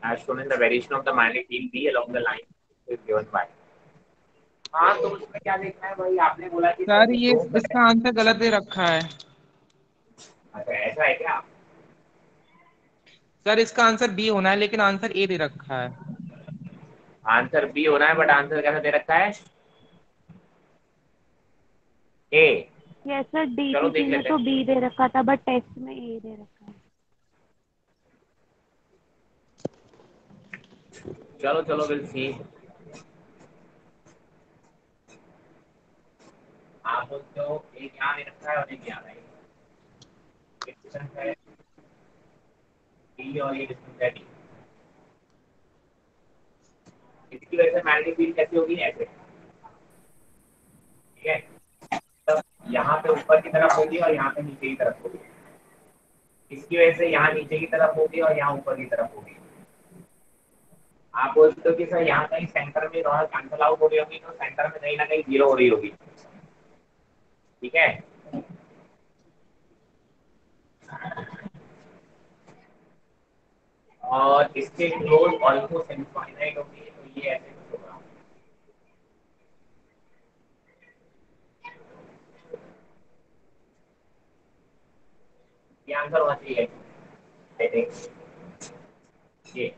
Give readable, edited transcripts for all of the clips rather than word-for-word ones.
as shown in the variation of the magnetic field B along the line is given by। हाँ तो उसमें क्या देखना है भाई, आपने बोला कि सर सर ये ये दो इसका आंसर गलत दे रखा है। अच्छा ऐसा है क्या? सर इसका आंसर बी होना है लेकिन आंसर ए दे रखा है। आंसर बी होना है बट आंसर कैसा दे रखा है? ए। यस सर, चलो डीपीपी देख में लेते तो हैं। बी दे रखा था बट टेस्ट में ए दे रखा है। चलो चलो विल सी। आप बोलते हो एक यहाँ दे रखा है और एक यहाँ है, डिस्टेंस है डी और ये डिस्टेंस है डी। इसकी वजह से मैग्नेटिक फील्ड कैसी होगी? ऐसे, ठीक है। तब यहाँ पे ऊपर की तरफ होगी और यहाँ पे नीचे की तरफ होगी। इसकी वजह से यहाँ नीचे की तरफ होगी और यहाँ ऊपर की तरफ होगी। आप बोलते हो कि सर यहाँ कहीं सेंटर में दोनों कैंसल आउट हो रही होगी, तो सेंटर में कहीं ना कहीं जीरो हो रही होगी, ठीक है। और इसके क्लोज ऑलमोस्ट इनफाइनाइट होगी, तो ये ऐसे कुछ होगा। ये आंसर होना चाहिए आई थिंक। ये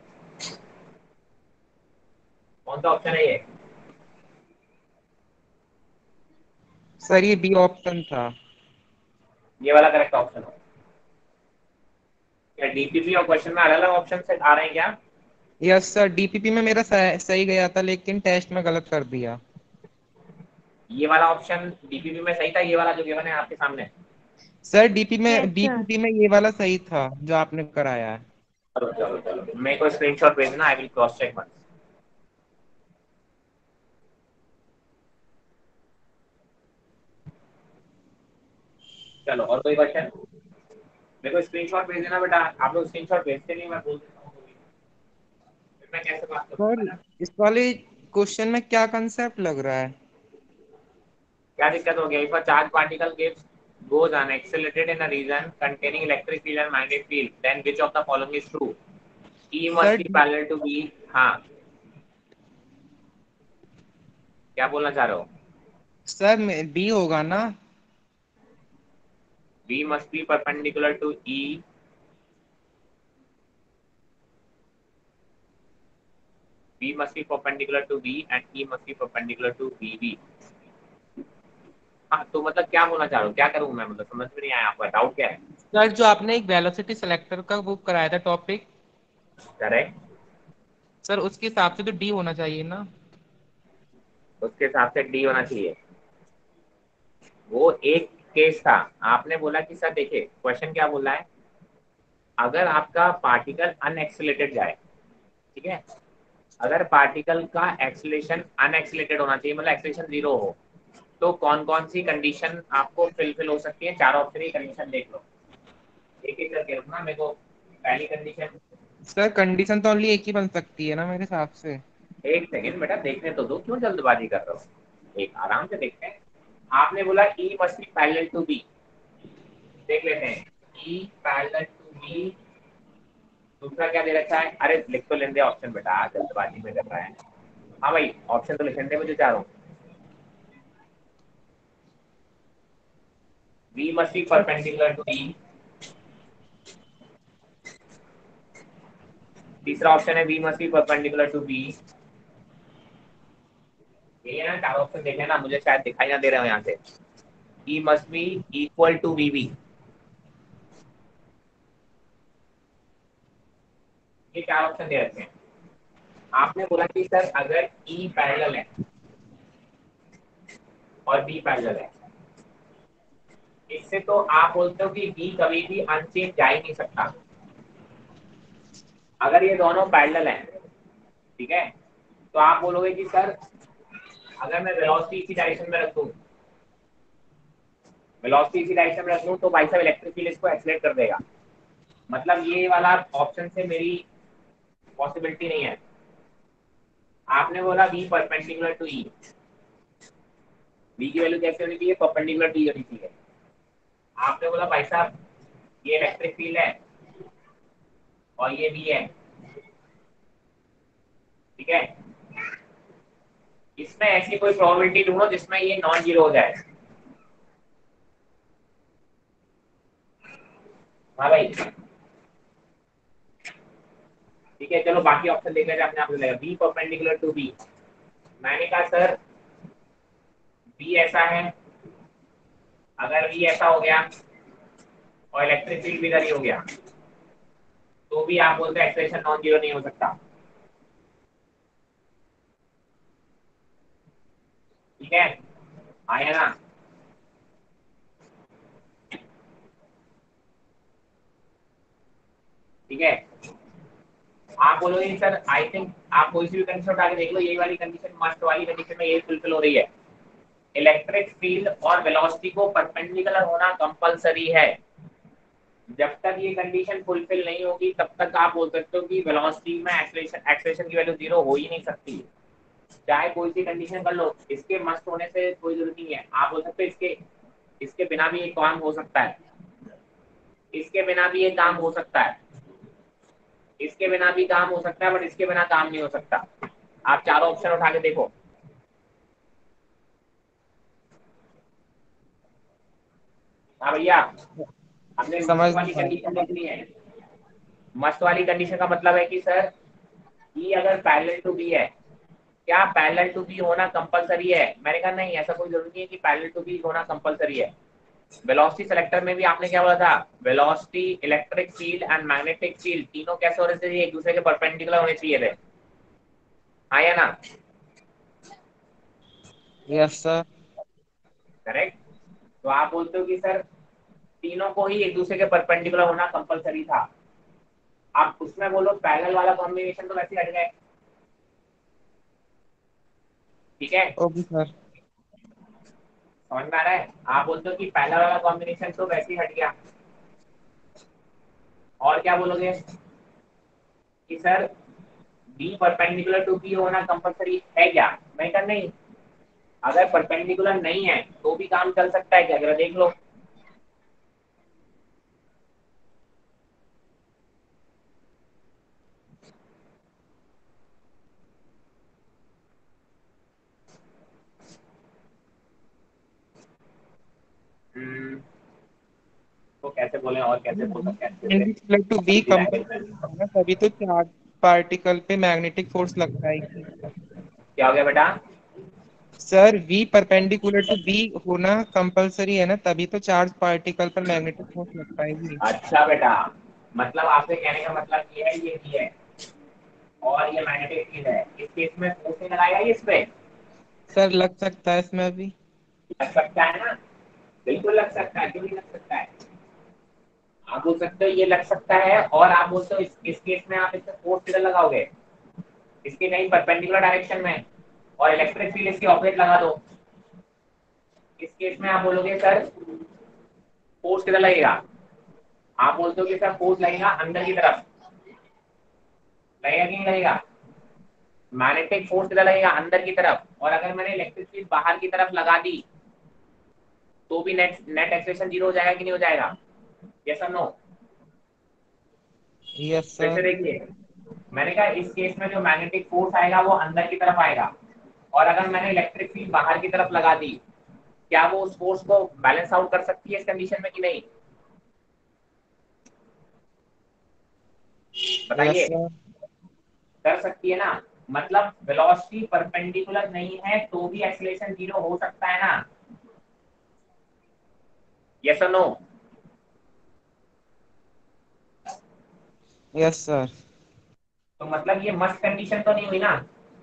कौन सा ऑप्शन है ये? सर ये बी ऑप्शन था। ये वाला करेक्ट ऑप्शन हो क्या? डीपीपी और क्वेश्चन में अलग अलग ऑप्शन से आ रहे हैं क्या? यस सर, डीपीपी में मेरा सही गया था लेकिन टेस्ट में गलत कर दिया। ये वाला ऑप्शन डीपीपी में सही था, ये वाला जो गिवन है आपके सामने? Sir yes sir. डीपीपी में ये वाला सही था जो आपने कराया है। चलो चलो चलो, मेरे को स्क्रीनशॉट भेजना, I will cross check once. चलो और कोई क्वेश्चन? मेरे को स्क्रीनशॉट भेज देना बेटा, आप लोग स्क्रीनशॉट भेजते नहीं, मैं बोल देता हूँ फिर मैं कैसे बात करूंगा सर ना। इस वाले क्वेश्चन में क्या कंसेप्ट लग रहा है? क्या दिक्कत हो गया? If a charge particle gives goes on accelerated in a region containing electric field and magnetic field, then which of the following is true? E must sir be parallel to B। हाँ, क्या बोलना चाह रहे हो? Sir B होगा ना। B must be perpendicular to E। B must be perpendicular to B and E must be perpendicular to BB। हाँ तो मतलब क्या बोलना चाह रहे हो, क्या करूँ मैं, मतलब समझ में नहीं आया, आपका डाउट क्या है? सर जो आपने एक वेलोसिटी सिलेक्टर का बुक कराया था टॉपिक, करेक्ट। सर उसके हिसाब से तो डी होना चाहिए ना। उसके हिसाब से डी होना चाहिए। वो एक केस था। आपने बोला कि सर देखिए क्वेश्चन क्या बोला है, अगर आपका पार्टिकल अनएक्सिलेटेड जाए, ठीक है, अगर पार्टिकल का एक्सीलरेशन अनएक्सिलेटेड होना चाहिए, मतलब एक्सीलरेशन जीरो हो, तो कौन कौन सी कंडीशन आपको फिल हो सकती है? चार ऑप्शन की कंडीशन देख लो, एक एक करके रुकना मेरे को। पहली कंडीशन, सर कंडीशन तो ओनली एक ही बन सकती है ना मेरे हिसाब से। एक सेकेंड बेटा देखने तो दो, क्यों जल्दबाजी कर रहे हो, एक आराम से देखते हैं। आपने बोला E must be parallel to B, देख लेते हैं। ई पैरेलल टू बी, दूसरा क्या दे रखा है? अरे लिख तो लेंगे ऑप्शन बेटा, जल्दबाजी में कर रहा है। हाँ भाई ऑप्शन तो लिखने दे मुझे चारों। B must be perpendicular to E. तीसरा ऑप्शन है B must be perpendicular to B. ये ना चार ऑप्शन देखे ना, मुझे शायद दिखाई ना दे रहे हो यहाँ से। E must be equal to B B, ये चार ऑप्शन दे रखे हैं। आपने बोला कि सर अगर ई पैरेलल है और बी पैरेलल है, इससे तो आप बोलते हो कि बी कभी भी अनचेंज जा ही नहीं सकता। अगर ये दोनों पैरेलल हैं, ठीक है, तो आप बोलोगे कि सर अगर मैं वेलोसिटी इसी डायरेक्शन में रख दूं, वेलोसिटी इसी डायरेक्शन में रख दूं, तो भाई साहब इलेक्ट्रिक फील्ड इसको एक्सीलरेट कर देगा। मतलब ये वाला ऑप्शन से मेरी पॉसिबिलिटी नहीं है। आपने बोला B perpendicular to E, B की वैल्यू कैसे होनी चाहिए? परपेंडिकुलर टू ई होनी चाहिए। आपने बोला भाई साहब ये इलेक्ट्रिक फील्ड है और ये भी है, ठीक है, इसमें ऐसी कोई प्रोबेबिलिटी ढूंढो जिसमें ये नॉन जीरो हो जाए। हाँ भाई, ठीक है, चलो बाकी ऑप्शन देख लेते हैं, अपने आप लगेगा बी परपेंडिकुलर टू बी। मैंने कहा सर बी ऐसा है, अगर बी ऐसा हो गया और इलेक्ट्रिक फील्ड भी इधर ही हो गया, तो भी आप बोलते हैं एक्सप्रेशन नॉन जीरो नहीं हो सकता। ठीक है, आया ना? ठीक है, आप बोलोगे सर आई थिंक आप कोई सी भी कंडीशन उठा के देख लो, यही वाली कंडीशन मस्ट वाली कंडीशन में यही फुलफिल हो रही है। इलेक्ट्रिक फील्ड और वेलोसिटी को परपेंडिकुलर होना कंपलसरी है। जब तक ये कंडीशन फुलफिल नहीं होगी तब तक आप बोल सकते हो कि वेलोसिटी में एक्सेलरेशन एक्सेलरेशन की वैल्यू जीरो हो ही नहीं सकती। चाहे कोई सी कंडीशन कर लो, इसके मस्ट होने से कोई जरूरत नहीं है। आप बोल सकते हो इसके इसके बिना भी ये काम हो सकता है, इसके बिना भी ये काम हो सकता है, इसके बिना भी काम हो सकता है, बट इसके बिना काम नहीं हो सकता। आप चारों ऑप्शन उठा के देखो। हाँ भैया, हमने मस्ट समझ वाली नहीं कंडीशन देख ली है। मस्ट वाली कंडीशन का मतलब है कि सर ई अगर पैरेलल टू बी है, क्या पैरेलल टू बी होना कंपलसरी है? मैंने कहा नहीं, ऐसा कोई जरूरी नहीं है कि पैरेलल टू बी होना कंपलसरी है। वेलोसिटी सेलेक्टर में भी आपने क्या बोला था? Velocity, electric field and magnetic field तीनों कैसे होने चाहिए? एक दूसरे के परपेंडिकुलर होने चाहिए थे। हाँ या ना? Yes sir. करेक्ट। तो आप बोलते हो कि सर तीनों को ही एक दूसरे के परपेंडिकुलर होना कंपलसरी था। आप उसमें बोलो पैरेलल वाला कॉम्बिनेशन तो वैसे हट गए। ठीक है, ओके सर। समझ में आ रहा है? आप बोलते हो कि पहला वाला कॉम्बिनेशन तो वैसे ही हट गया। और क्या बोलोगे कि sir B perpendicular to B होना कंपलसरी है क्या? मैं कहा नहीं, अगर परपेंडिकुलर नहीं है तो भी काम चल सकता है क्या, जरा देख लो। हम्म, तो कैसे बोले और कैसे बोल सकते हैं अच्छे से? टू बी अच्छी लैंग्वेज में कंपल्सरी है ना, तभी तो चार्ज पार्टिकल पे मैग्नेटिक फोर्स लगता है। क्या हो गया बेटा? Sir V perpendicular to B होना कंपलसरी है ना, तभी तो चार्ज पार्टिकल पर मैग्नेटिक फोर्स लगता है जी। अच्छा बेटा, मतलब आपसे कहने का मतलब ये है, ये भी है और ये मैग्नेटिक फील्ड है, इस केस में फोर्स नहीं लगाएगा ये इस पे? सर लग सकता है इसमें अभी। लग सकता है ना? बिल्कुल लग सकता है, क्यों नहीं लग सकता है? आप बोल सकते हो ये लग सकता है, और आप बोलते हो इस केस में आप इससे फोर्स किधर लगाओगे? इसके कहीं परपेंडिकुलर डायरेक्शन में, और इलेक्ट्रिक फील्ड इसके ऑपोजिट लगा दो। इस केस में आप बोलोगे सर फोर्स किधर लगेगा? आप बोलते हो कि सर फोर्स लगेगा अंदर की तरफ, लगेगा कि नहीं लगेगा? मैग्नेटिक फोर्स किधर लगेगा? अंदर की तरफ। और अगर मैंने इलेक्ट्रिक फील्ड बाहर की तरफ लगा दी तो भी नेट नेट एक्सप्रेशन जीरो हो जाएगा कि नहीं हो जाएगा? यस और नो? यस फिर सर। से देखिए, मैंने कहा इस केस में जो मैग्नेटिक फोर्स आएगा वो अंदर की तरफ आएगा, और अगर मैंने इलेक्ट्रिक फील्ड बाहर की तरफ लगा दी, क्या वो उस फोर्स को बैलेंस आउट कर सकती है इस कंडीशन में कि नहीं? यस बताइए। सर। कर सकती है ना? मतलब वेलोसिटी परपेंडिकुलर नहीं है तो भी एक्सीलरेशन जीरो हो सकता है ना? यस और नो? Yes sir. तो मतलब ये मस्ट कंडीशन तो नहीं हुई ना?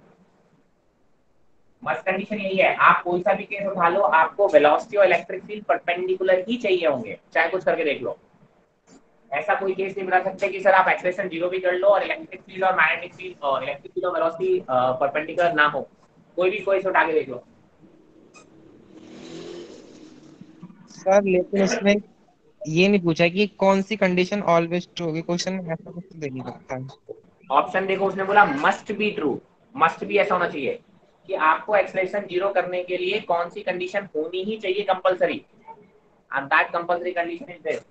मस्ट कंडीशन यही है, आप कोई सा भी केस उठा लो, आपको वेलोसिटी और इलेक्ट्रिक फील्ड परपेंडिकुलर ही चाहिए होंगे, चाहे कुछ करके देख लो। ऐसा कोई केस नहीं बता सकते कि सर आप एक्सेलरेशन जीरो भी कर लो और इलेक्ट्रिक फील्ड और मैग्नेटिक फील्ड और इलेक्ट्रिक फील्ड और वेलोसिटी परपेंडिकुलर ना हो। कोई भी कोई से उठा के देख लो। सर लेकिन उसने ये नहीं पूछा कि कौन सी कंडीशन ऑलवेज ट्रू होगी, क्वेश्चन में ऐसा कुछ तो दे नहीं सकता है। ऑप्शन देखो, उसने बोला मस्ट बी ट्रू, मस्ट भी ऐसा होना चाहिए कि आपको एक्सेलरेशन जीरो करने के लिए कौन सी कंडीशन होनी ही चाहिए compulsory, and that compulsory condition is this.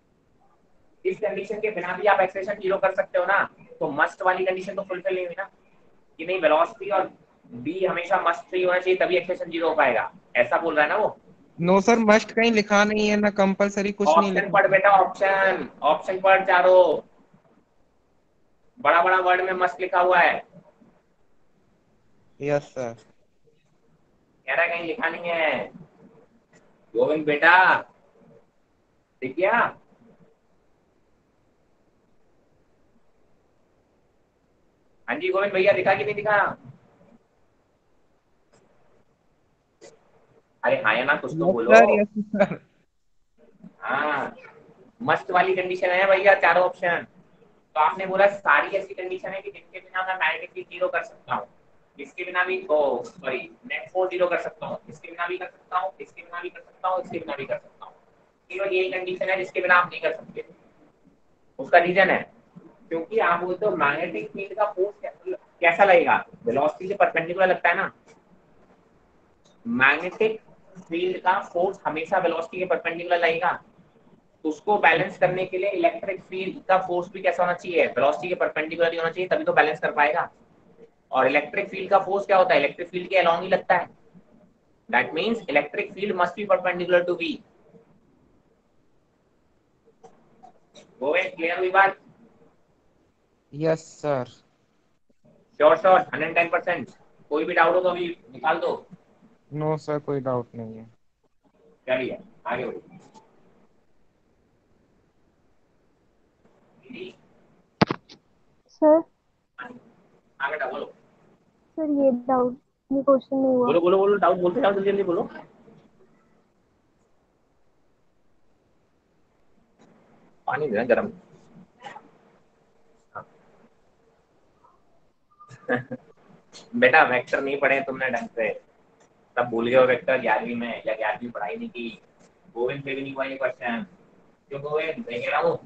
इस कंडीशन के बिना भी आप एक्सेलरेशन जीरो कर सकते हो ना, तो मस्ट वाली कंडीशन तो फुलफिल नहीं हुई ना। कि नहीं वेलोसिटी और बी हमेशा मस्ट फ्री होना चाहिए तभी एक्सेलेरेशन जीरो हो पाएगा, ऐसा बोल रहा है ना वो। नो सर, मस्ट कहीं लिखा नहीं है ना, कंपलसरी कुछ नहीं ऑप्शन लिखा पढ़ है। बेटा, ऑप्शन ऑप्शन पढ़ चारों, बड़ा बड़ा वर्ड में मस्त लिखा हुआ है। Yes sir. कह रहा है कहीं लिखा नहीं है। गोविंद बेटा ठीक गया। हाँ जी गोविंद भैया, दिखा कि नहीं दिखा? अरे हाँ या ना, कुछ तो यस बोलो। Sir, yes sir. हाँ, मस्त वाली कंडीशन है भैया चारों ऑप्शन। तो आपने बोला सारी ऐसी कंडीशन है कि जिनके बिना मैं मैग्नेटिक फील्ड जीरो कर सकता हूँ, इसके बिना भी, oh sorry, net force zero कर सकता हूँ, इसके बिना भी कर सकता हूँ, इसके बिना भी कर सकता हूँ, इसके बिना भी कर सकता हूँ। केवल यही कंडीशन है जिसके बिना आप नहीं कर सकते। उसका रीजन है क्योंकि आप बोलते हो मैग्नेटिक फील्ड का फोर्स कैसा लगेगा, वेलोसिटी से परपेंडिकुलर लगता है ना। मैग्नेटिक फील्ड का फोर्स हमेशा वेलोसिटी के परपेंडिकुलर लगेगा। तो उसको बैलेंस करने के लिए इलेक्ट्रिक फील्ड का फोर्स भी कैसा होना चाहिए, वेलोसिटी के परपेंडिकुलर ही होना चाहिए, तभी तो बैलेंस कर पाएगा। और इलेक्ट्रिक फील्ड का फोर्स क्या होता है, इलेक्ट्रिक फील्ड के अलोंग ही लगता है। That means electric field must be perpendicular to B. Govind clear हुई बात? Yes sir. Sure sure 110%। कोई भी डाउट हो तो अभी निकाल दो। नो सर, कोई डाउट नहीं है। चलिए आगे बढ़िए। दीदी, सर हाँ बेटा बोलो। सर ये डाउट, ये क्वेश्चन नहीं हुआ। बोलो बोलो बोलो, डाउट बोलते जाओ, जल्दी जल्दी बोलो। पानी देना गरम। हाँ। बेटा वेक्टर नहीं पढ़े तुमने ढंग से, तब भूल गए हो वेक्टर 11वीं में, या 11वीं पढ़ाई नहीं की। गोविंद से भी नहीं हुआ ये क्वेश्चन। क्यों गोविंद, मैं कह रहा हूँ।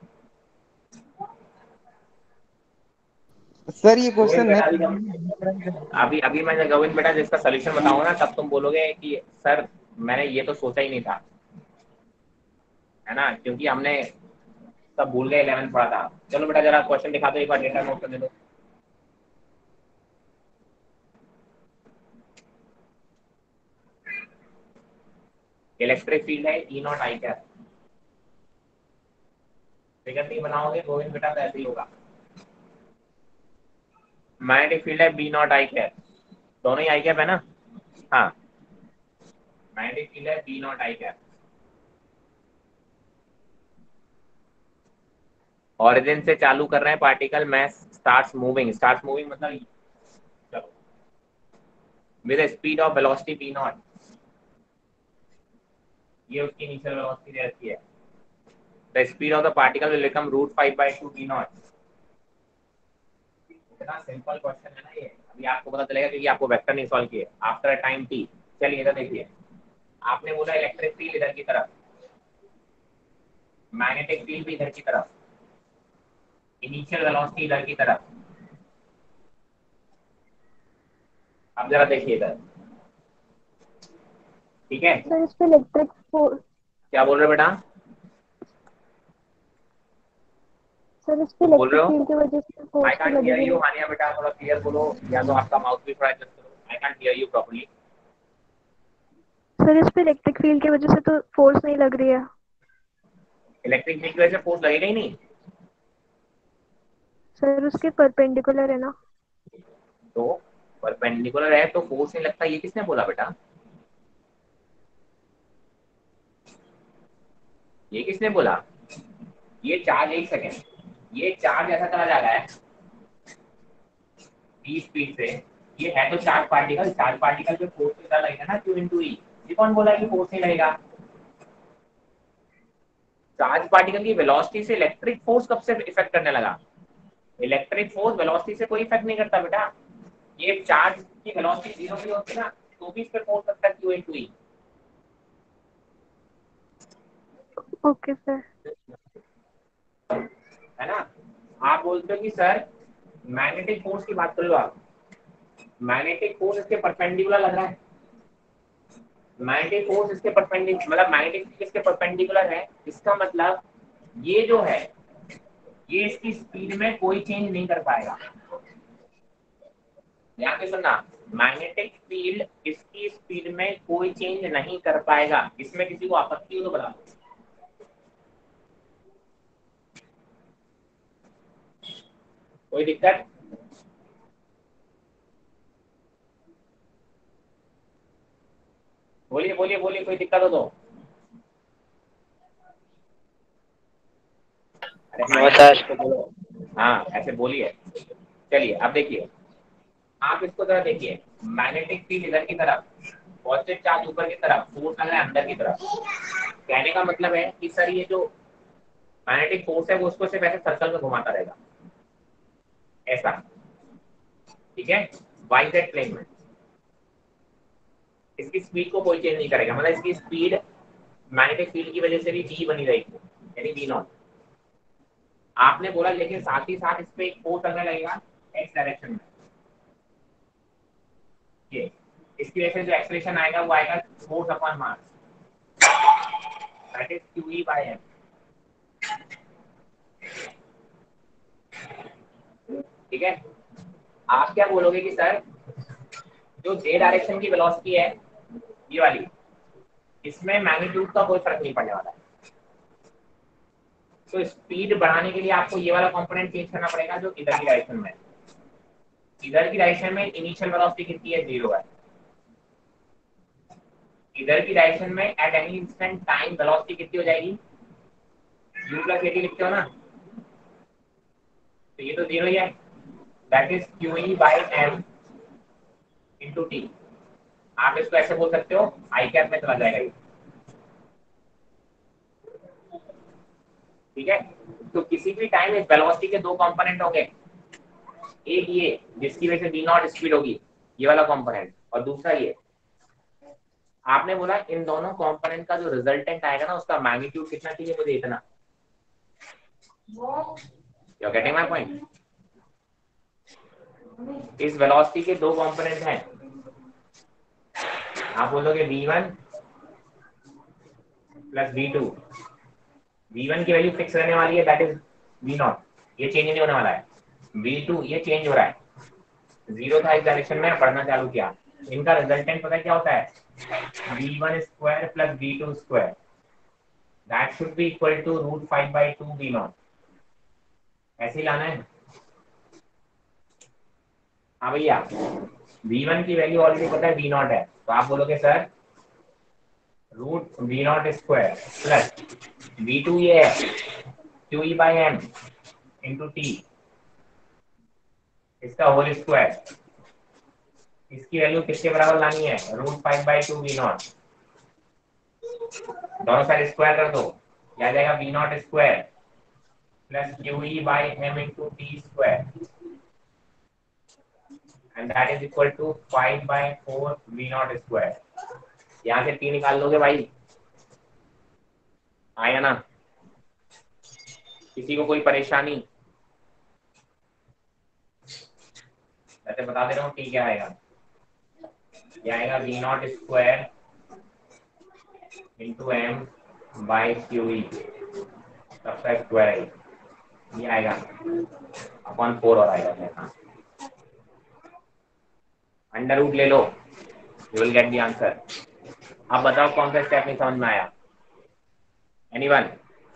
सर ये गोविंद क्वेश्चन बेटा नहीं। अभी अभी मैं गोविंद बेटा जिसका सोल्यूशन बताऊंगा ना, तब तुम बोलोगे कि सर मैंने ये तो सोचा ही नहीं था, है ना, क्योंकि हमने सब भूल गए 11th पढ़ा था। चलो बेटा जरा क्वेश्चन दिखा दो एक बार, डेटा नोट कर दे दो। इलेक्ट्रिक फील्ड है E naught i cap. Figure नहीं बनाओगे गोविंद बेटा तो ऐसे ही होगा। मैग्नेटिक फील्ड है बी नॉट आई कैप, दोनों ही आई कैप है ना। हाँ, मैग्नेटिक फील्ड है B naught i cap. Origin से चालू कर रहे हैं पार्टिकल, मैस स्टार्ट्स मूविंग मतलब चलो with speed of velocity B naught, ये उसकी इनिशियल वेलोसिटी रहती है। The speed of the particle will become √5/2 B naught. इतना सिंपल क्वेश्चन है ना ये, अभी आपको पता चलेगा क्योंकि आपको वेक्टर नहीं सॉल्व किए आफ्टर टाइम टी। चलिए इधर देखिए, आपने बोला इलेक्ट्रिक फील्ड इधर की तरफ, मैग्नेटिक फील्ड भी इधर की तरफ, इनिशियल वेलोसिटी इधर की तरफ। अब जरा देखिए इधर, ठीक है। सर इस पे इलेक्ट्रिक फोर्स, क्या बोल रहे हो बेटा? सर इस पे कुछ बोल रहे इलेक्ट्रिक हो? फील्ड की वजह से आई फोर्स तो कांट हियर लगेगी यू नहीं। हानिया बेटा, थोड़ा क्लियर बोलो, या तो आपका माउथ भी थोड़ा एडजस्ट करो। I can't hear you properly. Sir इस पे इलेक्ट्रिक फील्ड की वजह से तो फोर्स नहीं लग रही है। इलेक्ट्रिक फील्ड की वजह से फोर्स लगेगा ही नहीं। सर उसके परपेंडिकुलर है ना। तो परपेंडिकुलर है तो फोर्स नहीं लगता, ये किसने बोला बेटा? ये किसने बोला? ये चार्ज, एक सेकेंड, ये चार्ज ऐसा चला जा रहा है डी स्पीड से, ये है तो चार्ज पार्टिकल, चार्ज पार्टिकल पे फोर्स कितना लगेगा ना, Q इंटू ई। ये कौन बोला कि फोर्स नहीं लगेगा? चार्ज पार्टिकल की वेलोसिटी से इलेक्ट्रिक फोर्स कब से इफेक्ट करने लगा? इलेक्ट्रिक फोर्स वेलोसिटी से कोई इफेक्ट नहीं करता बेटा। ये चार्ज की वेलोसिटी जीरो भी होती है ना, तो भी इस पे फोर्स लगता है Q into E. Okay sir. है ना। आप बोलते हो कि सर मैग्नेटिक फोर्स की बात कर लो आप, मैग्नेटिक फोर्स इसके परपेंडिकुलर लग रहा है। मैग्नेटिक फोर्स इसके परपेंडिकुलर, मतलब मैग्नेटिक फील्ड इसके परपेंडिकुलर है, इसका मतलब ये जो है ये इसकी स्पीड में कोई चेंज नहीं कर पाएगा। ध्यान से सुनना, मैग्नेटिक फील्ड इसकी स्पीड में कोई चेंज नहीं कर पाएगा। इसमें किसी को आपत्ति हो तो बता दो। कोई दिक्कत? बोलिए बोलिए बोलिए, कोई दिक्कत हो तो। अरे हाँ या ना कुछ तो बोलो। हाँ ऐसे बोलिए। चलिए अब देखिए, आप इसको जरा देखिए, मैग्नेटिक फील्ड इधर की तरफ, पॉजिटिव चार्ज ऊपर की तरफ, फोर्स लग रहा है अंदर की तरफ। कहने का मतलब है कि सर ये जो मैग्नेटिक फोर्स है वो उसको सिर्फ ऐसे सर्कल में घुमाता रहेगा, ऐसा। ठीक है, वाई जेड प्लेन में इसकी स्पीड को कोई चेंज नहीं करेगा, मतलब इसकी स्पीड मैग्नेटिक फील्ड की वजह से भी वी बनी रहेगी, यानी वी नॉट। आपने बोला लेकिन साथ ही साथ इस पे एक फोर्स लगने लगेगा एक्स डायरेक्शन में, ये इसकी वजह से जो एक्सलेशन आएगा वो आएगा force upon mass, that is Q by M. ठीक है, आप क्या बोलोगे कि सर जो जे डायरेक्शन की वेलोसिटी है ये वाली, इसमें मैग्नीट्यूड का कोई फर्क नहीं पड़ने वाला है, तो स्पीड बढ़ाने के लिए आपको ये वाला कंपोनेंट चेंज करना पड़ेगा जो इधर की डायरेक्शन में है। इधर की डायरेक्शन में इनिशियल वेलोसिटी कितनी है, 0 है। इधर की डायरेक्शन में at any instant time velocity कितनी हो जाएगी, u प्लस एटी लिखते हो ना, तो ये तो 0 ही है, that is Q E by M into T. आप इसको ऐसे बोल सकते हो, आई कैप में चला जाएगा ये। ठीक है, तो किसी भी टाइम इस वेलोसिटी के दो कंपोनेंट होंगे, एक ये जिसकी वजह से वी नॉट स्पीड होगी, ये वाला कंपोनेंट, और दूसरा ये। आपने बोला इन दोनों कंपोनेंट का जो रिजल्टेंट आएगा ना उसका मैग्नीट्यूड कितना चाहिए मुझे, इतना। You are getting my point? इस वेलोसिटी के दो कंपोनेंट हैं, आप बोलोगे v1 प्लस v2। v1 की वैल्यू फिक्स रहने वाली है, दैट इज v0, ये चेंज नहीं होने वाला है। v2 ये चेंज हो रहा है, 0 था इस डायरेक्शन में, बढ़ना चालू किया। इनका रिजल्टेंट पता है क्या होता है, v1 square plus v2 square, that should be equal to root 5/2 v0। ऐसे ही लाना है। हाँ भैया, v1 की वैल्यू ऑलरेडी पता है v0 है, तो आप बोलोगे sir root v0 square plus v2 ये है Q E by M into T, इसका होल स्क्वायर। इसकी वैल्यू किसके बराबर लानी है, रूट 5/2 v0। दोनों साइड स्क्वायर कर दो, क्या आ जाएगा, v0 square plus Q E by M into T square, and that is equal to 5/4 v0 square. यहाँ से टी निकाल लोगे भाई, आया ना? किसी को कोई परेशानी? वैसे बता दे रहा हूँ टी क्या आएगा, ये आएगा v0 square into M by Q E, सबका स्क्वायर है, ये आएगा अपॉन 4 और आएगा। हाँ, अंडर रूट ले लो, you will get the answer. अब बताओ कौन सा स्टेप नहीं समझ में आया, एनीवन?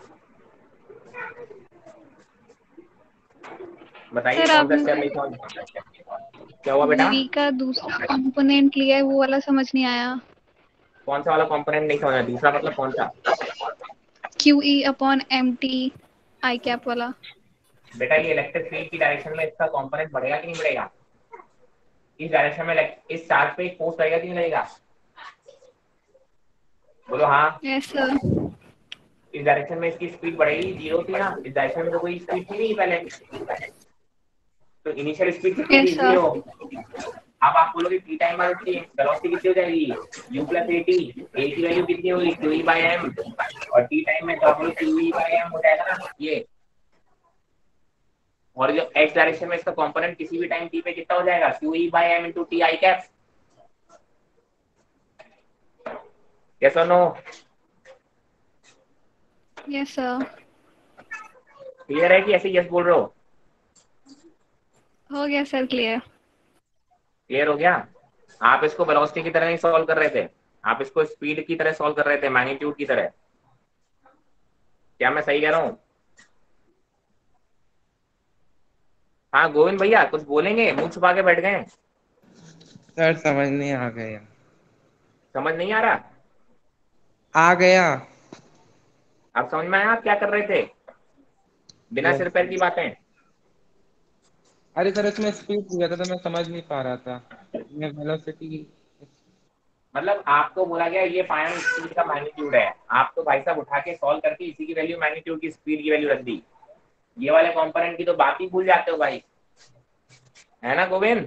बताइए सर कौन सा स्टेप आपने नहीं समझ में आया। क्या हुआ बेटा? वी का दूसरा कंपोनेंट लिया है वो वाला समझ नहीं आया। कौन सा वाला कंपोनेंट नहीं समझ आया, दूसरा मतलब कौन सा? Q E upon M T I cap वाला। बेटा ये इलेक्ट्रिक फील्ड की डायरेक्शन में इसका कंपोनेंट बढ़ेगा कि नहीं बढ़ेगा? इस डायरेक्शन में इस चार्ज पे एक फोर्स लगेगा कि नहीं लगेगा? बोलो हाँ। Yes sir. इस डायरेक्शन में इसकी स्पीड बढ़ेगी, 0 थी ना, इस डायरेक्शन में तो कोई स्पीड थी नहीं पहले, तो इनिशियल स्पीड कितनी थी, यस सर। 0। अब आप बोलोगे टी टाइम बाद उसकी वेलोसिटी कितनी हो जाएगी, u प्लस एटी, ए की वैल्यू कितनी होगी, क्यू ई बाई एम, और टी टाइम में तो आप बोलो क्यू ई बाई एम हो जाएगा ना ये, और जो एक्स डायरेक्शन में इसका कंपोनेंट किसी भी टाइम टी पे कितना हो जाएगा, Q E by M into T I cap. Yes और नो? Yes sir. क्लियर है कि ऐसे यस बोल रहे हो? हो गया सर क्लियर। क्लियर हो गया? आप इसको वेलोसिटी की तरह नहीं सॉल्व कर रहे थे, आप इसको स्पीड की तरह सॉल्व कर रहे थे, मैग्नीट्यूड की तरह। क्या मैं सही कह रहा हूँ? हाँ गोविंद भैया कुछ बोलेंगे, मुंह छुपा के बैठ गए। सर समझ नहीं आ गया। समझ नहीं आ रहा? आ गया। आप समझ में आया आप क्या कर रहे थे, बिना यस। सिर पैर की बातें? अरे सर इसमें स्पीड दिया था तो मैं समझ नहीं पा रहा था। मैं वेलोसिटी। मतलब आपको बोला गया ये फाइनल स्पीड का मैग्नीट्यूड है, आप तो भाई साहब उठा के सॉल्व करके इसी की वैल्यू मैग्नीट्यूड की स्पीड की वैल्यू रख दी, ये वाले कंपोनेंट की तो बात ही भूल जाते हो भाई, है ना गोविंद?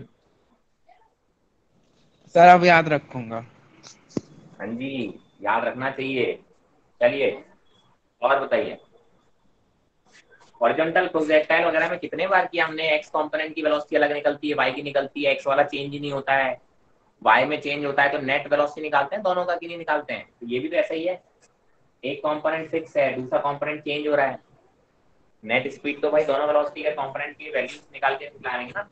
सर अब याद रखूंगा। हाँ जी, याद रखना चाहिए। चलिए और बताइए, हॉरिजॉन्टल प्रोजेक्टाइल वगैरह में कितने बार किया हमने, एक्स कंपोनेंट की वेलोसिटी अलग निकलती है, वाई की निकलती है, एक्स वाला चेंज ही नहीं होता है, वाई में चेंज होता है, तो नेट वेलोसिटी निकालते हैं दोनों का कि नहीं निकालते हैं? तो ये भी तो ऐसा ही है, एक कंपोनेंट फिक्स है, दूसरा कंपोनेंट चेंज हो रहा है, नेट स्पीड तो भाई दोनों वेलोसिटी के कंपोनेंट की वैल्यूज निकाल के निकालेंगे ना।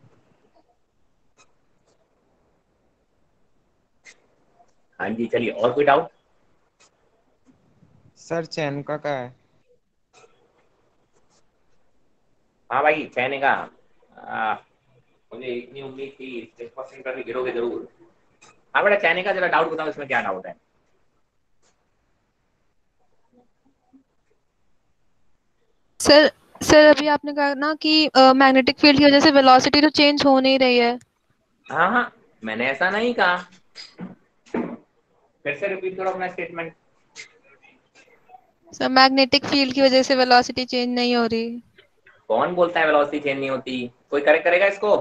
हाँ जी चलिए, और कोई डाउट? सर चैन का क्या है? हाँ भाई कहने का, आ, मुझे इतनी उम्मीद थी 6% करके गिरोगे जरूर। हाँ बेटा कहने का जरा डाउट बताओ, इसमें क्या डाउट है? सर सर अभी आपने कहा ना कि मैग्नेटिक फील्ड की वजह से वेलोसिटी तो चेंज हो नहीं रही है। हाँ हाँ, मैंने ऐसा नहीं कहा, फिर से रिपीट करो अपना स्टेटमेंट। सर मैग्नेटिक फील्ड की वजह से वेलोसिटी चेंज नहीं हो रही। कौन बोलता है वेलोसिटी चेंज नहीं होती? कोई करेक्ट करेगा इसको?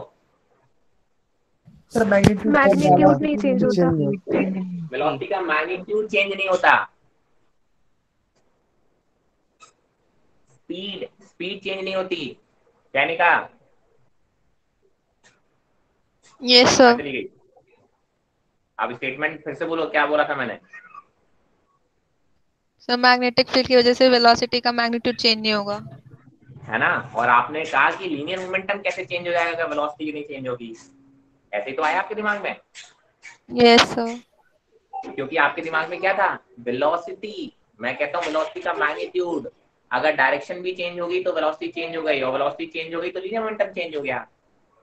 सर मैग्नीट्यूड कम ज्यादा मैग्नीट्यूड नहीं चेंज कुछ होता। नहीं होता। वेलोसिटी का मैग्नीट्यूड चेंज नहीं होता, स्पीड स्पीड चेंज नहीं होती, कहने का। यस कहाँ सर। चली गई? अब स्टेटमेंट फिर से बोलो, क्या बोला था मैंने? सर मैग्नेटिक फील्ड की वजह से वेलोसिटी का मैग्नीट्यूड चेंज नहीं होगा। है ना, और आपने कहा कि लीनियर मोमेंटम कैसे चेंज हो जाएगा अगर वेलोसिटी नहीं चेंज होगी? ऐसे ही तो आया आपके दिमाग में, यस सर। क्योंकि आपके दिमाग में क्या था, वेलोसिटी। मैं कहता हूँ वेलोसिटी का मैग्नीट्यूड, अगर डायरेक्शन भी चेंज होगी तो वेलोसिटी चेंज हो गई, और वेलोसिटी चेंज हो गई तो लीनियर मोमेंटम चेंज हो गया।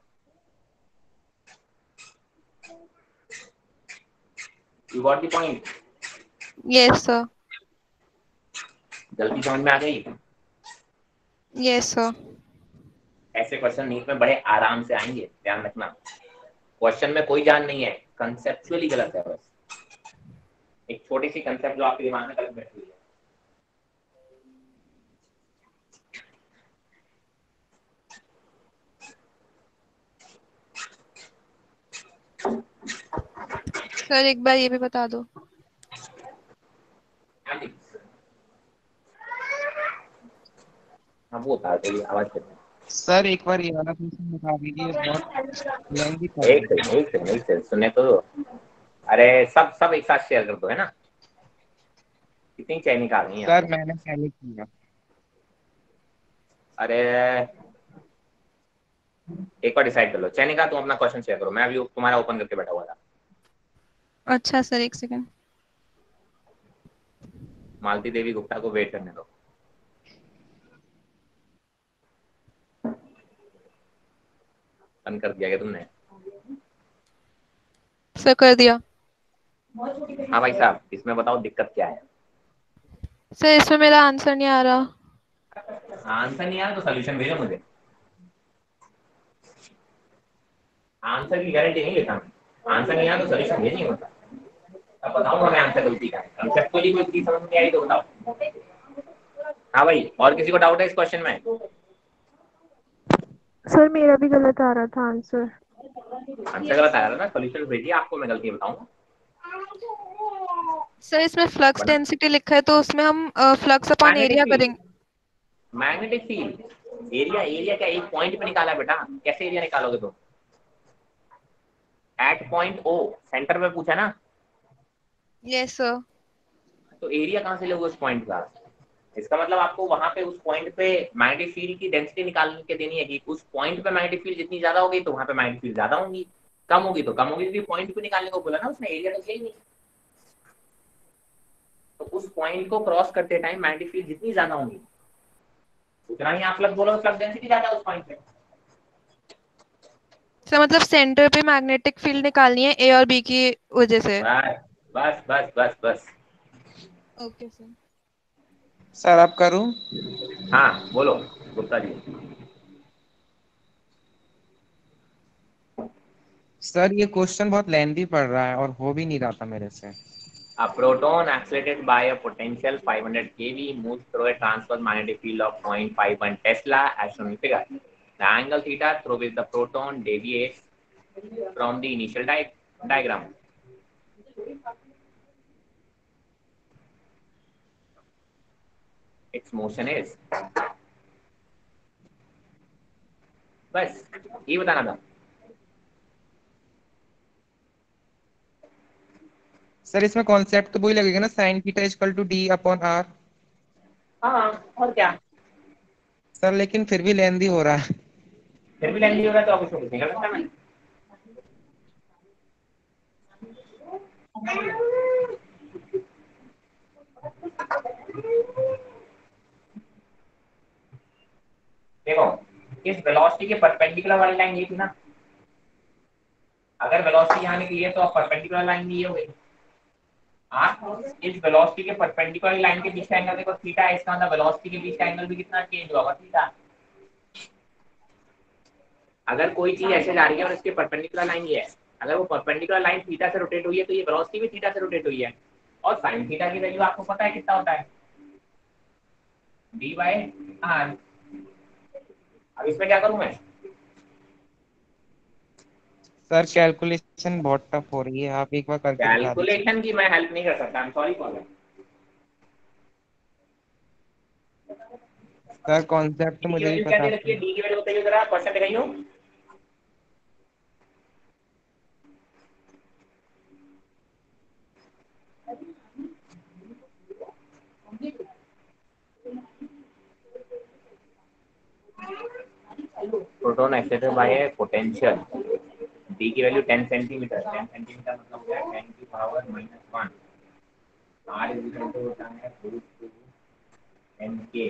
You got the point? Yes sir. जल्दी समझ में आ गई? Yes sir. ऐसे क्वेश्चन नीट में बड़े आराम से आएंगे, ध्यान रखना। क्वेश्चन में कोई जान नहीं है, कंसेप्चुअली गलत है, बस एक छोटी सी कंसेप्ट जो आपके दिमाग में गलत बैठी हुई है। सर एक बार ये भी बता दो। हाँ जी, हाँ वो बता दो, आवाज करते सर एक बार ये वाला क्वेश्चन बता दीजिए, बहुत लेंदी हैं। पड़ एक रहा सेकंड एक सेकंड एक सेकंड, सुनने तो दो। अरे सब सब एक साथ शेयर कर दो, है ना? कितनी चैनिक आ गई है। हैं यहाँ सर पे? मैंने पहले किया। अरे एक बार डिसाइड कर लो, चैनिका तुम अपना क्वेश्चन शेयर करो, मैं अभी तुम्हारा ओपन करके बैठा हुआ था। अच्छा सर एक सेकंड। मालती देवी गुप्ता को वेट करने दो। बंद कर दिया क्या तुमने? सर कर दिया। हाँ भाई साहब, इसमें बताओ दिक्कत क्या है? सर इसमें मेरा आंसर नहीं आ रहा। आंसर नहीं आया तो सोल्यूशन भेजो मुझे, आंसर की गारंटी नहीं लेता मैं, आंसर नहीं आया तो सोल्यूशन भेज नहीं होता। अब बताऊंगा मैं आंसर गलती का, कंसेप्चुअली कोई चीज समझ नहीं आई तो बताओ। हाँ भाई, और किसी को डाउट है इस क्वेश्चन में? सर मेरा भी गलत आ रहा था आंसर। आंसर गलत आया था ना, सोल्यूशन भेजिए, आपको मैं गलती बताऊंगा। सर इसमें फ्लक्स बना डेंसिटी लिखा है तो उसमें हम flux upon magnetic area field, करेंगे। मैग्नेटिक फील्ड एरिया, एरिया क्या एक पॉइंट पे निकाला है बेटा, कैसे एरिया निकालोगे तुम? एट पॉइंट ओ, सेंटर में पूछा ना, यस सर। तो एरिया कहाँ से लोगे उस पॉइंट का? इसका मतलब आपको वहां पे उस पॉइंट पे मैग्नेटिक फील्ड की डेंसिटी निकाल के देनी है कि उस पॉइंट पे मैग्नेटिक फील्ड जितनी ज्यादा होगी तो वहां पे मैग्नेटिक फील्ड ज्यादा होंगी। कम होगी तो कम होगी, क्योंकि पॉइंट को निकालने को बोला ना उसने, एरिया तो यही नहीं। तो उस पॉइंट को क्रॉस करते टाइम मैग्नेटिक फील्ड जितनी ज्यादा होगी उतना ही आप बोलो फ्लक्स डेंसिटी ज्यादा उस पॉइंट पे। सर मतलब सेंटर पे मैग्नेटिक फील्ड निकालनी है ए और बी की वजह से। बस बस बस बस बस। Okay sir. सर आप करूं? हाँ बोलो गुप्ता जी। सर ये क्वेश्चन बहुत लेंथी पड़ रहा है और हो भी नहीं रहा था मेरे से। A proton accelerated by a potential 500 keV moves through a transverse magnetic field of 0.51 Tesla as shown in figure. The angle theta through which the proton deviates from the initial diagram. Its motion is, बस ये बताना था। Sir इसमें concept तो वही लगेगा ना, sine theta equal to D upon R. हाँ और क्या, सर लेकिन फिर भी लेंथी हो रहा है। फिर भी लेंदी हो रहा है तो आप उसको कुछ नहीं कर सकता मैं। देखो इस वेलोसिटी के परपेंडिकुलर वाली लाइन ये थी ना, अगर वेलोसिटी यहाँ निकली है तो अब परपेंडिकुलर लाइन ये हो गई। आप इस वेलोसिटी के परपेंडिकुलर लाइन के बीच का एंगल देखो थीटा है, इसका मतलब वेलोसिटी के बीच का एंगल भी कितना चेंज होगा थीटा। अगर कोई चीज ऐसे जा रही है और इसके परपेंडिकुलर लाइन ये है, अगर वो परपेंडिकुलर लाइन थीटा से रोटेट हुई है तो ये वेलोसिटी भी थीटा से रोटेट हुई है। और साइन थीटा की वैल्यू आपको पता है कितना होता है, डी बाय आर। अब इसमें क्या करूं मैं? सर कैलकुलेशन बहुत टफ हो रही है, आप एक बार करके दिखा दीजिए। कैलकुलेशन की मैं हेल्प नहीं कर सकता, I am sorry for that. Sir concept D की मुझे भी वैल्यू क्या पता दे रखी है, था। डी की वैल्यू बताइए जरा, क्वेश्चन दिखाइए। Proton excited by a potential, D की वैल्यू 10 सेंटीमीटर, 10 सेंटीमीटर मतलब क्या है 10 की power -1। R is equal to होता है रूट 2 एन के।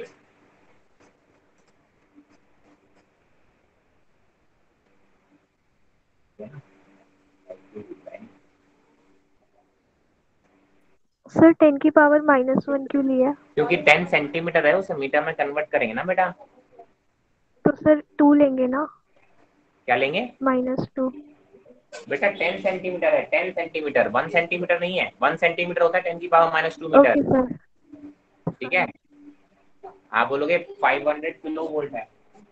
सर 10⁻⁻1 क्यों लिया? क्योंकि 10 सेंटीमीटर है, उसे मीटर में कन्वर्ट करेंगे ना बेटा। तो सर 2 लेंगे ना, क्या लेंगे -2। बेटा? 10 सेंटीमीटर है, 10 सेंटीमीटर, 1 सेंटीमीटर नहीं है। 1 सेंटीमीटर होता है 10 की पावर -2 मीटर। Okay sir. ठीक है, आप बोलोगे 500 किलो वोल्ट है,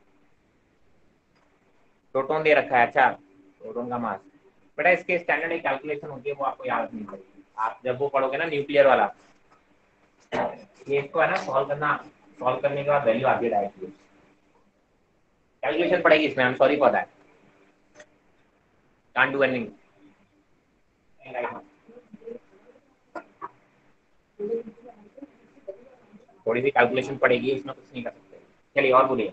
प्रोटॉन दे रखा है। अच्छा प्रोटॉन का मास बेटा, इसके स्टैंडर्ड एक कैलकुलेशन होती है, वो आपको याद नहीं पड़ेगी। आप जब वो पढ़ोगे ना न्यूक्लियर वाला, ये इसको है ना सॉल्व करना, सॉल्व करने के बाद वैल्यू आती है डायरेक्टली। कैलकुलेशन पड़ेगी इसमें, I am sorry for that, can't do anything right now. थोड़ी सी कैलकुलेशन पड़ेगी, इसमें कुछ नहीं कर सकते। चलिए और बोलिए।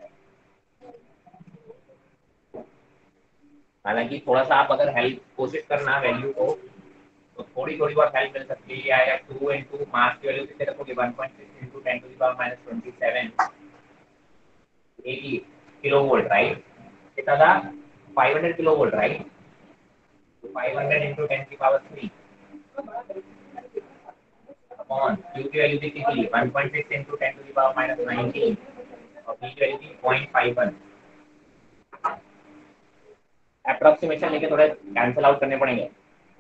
हालांकि थोड़ा सा आप अगर हेल्प कोशिश करना वैल्यू को, तो थोड़ी थोड़ी बहुत हेल्प मिल सकती है। आएगा 2 इंटू मास की वैल्यू कितने रखोगे, 1.6 इंटू 10⁻⁻27 80 किलो वोल्ट राइट। कितना था? 500 किलो वोल्ट राइट। तो 500 इंटू 10⁻³ अपॉन क्यू की वैल्यू कितनी थी, 1.6 इंटू 10⁻⁻19 और बी की वैल्यू थी 0.51। अप्रोक्सीमेशन लेके थोड़े कैंसिल आउट करने पड़ेंगे।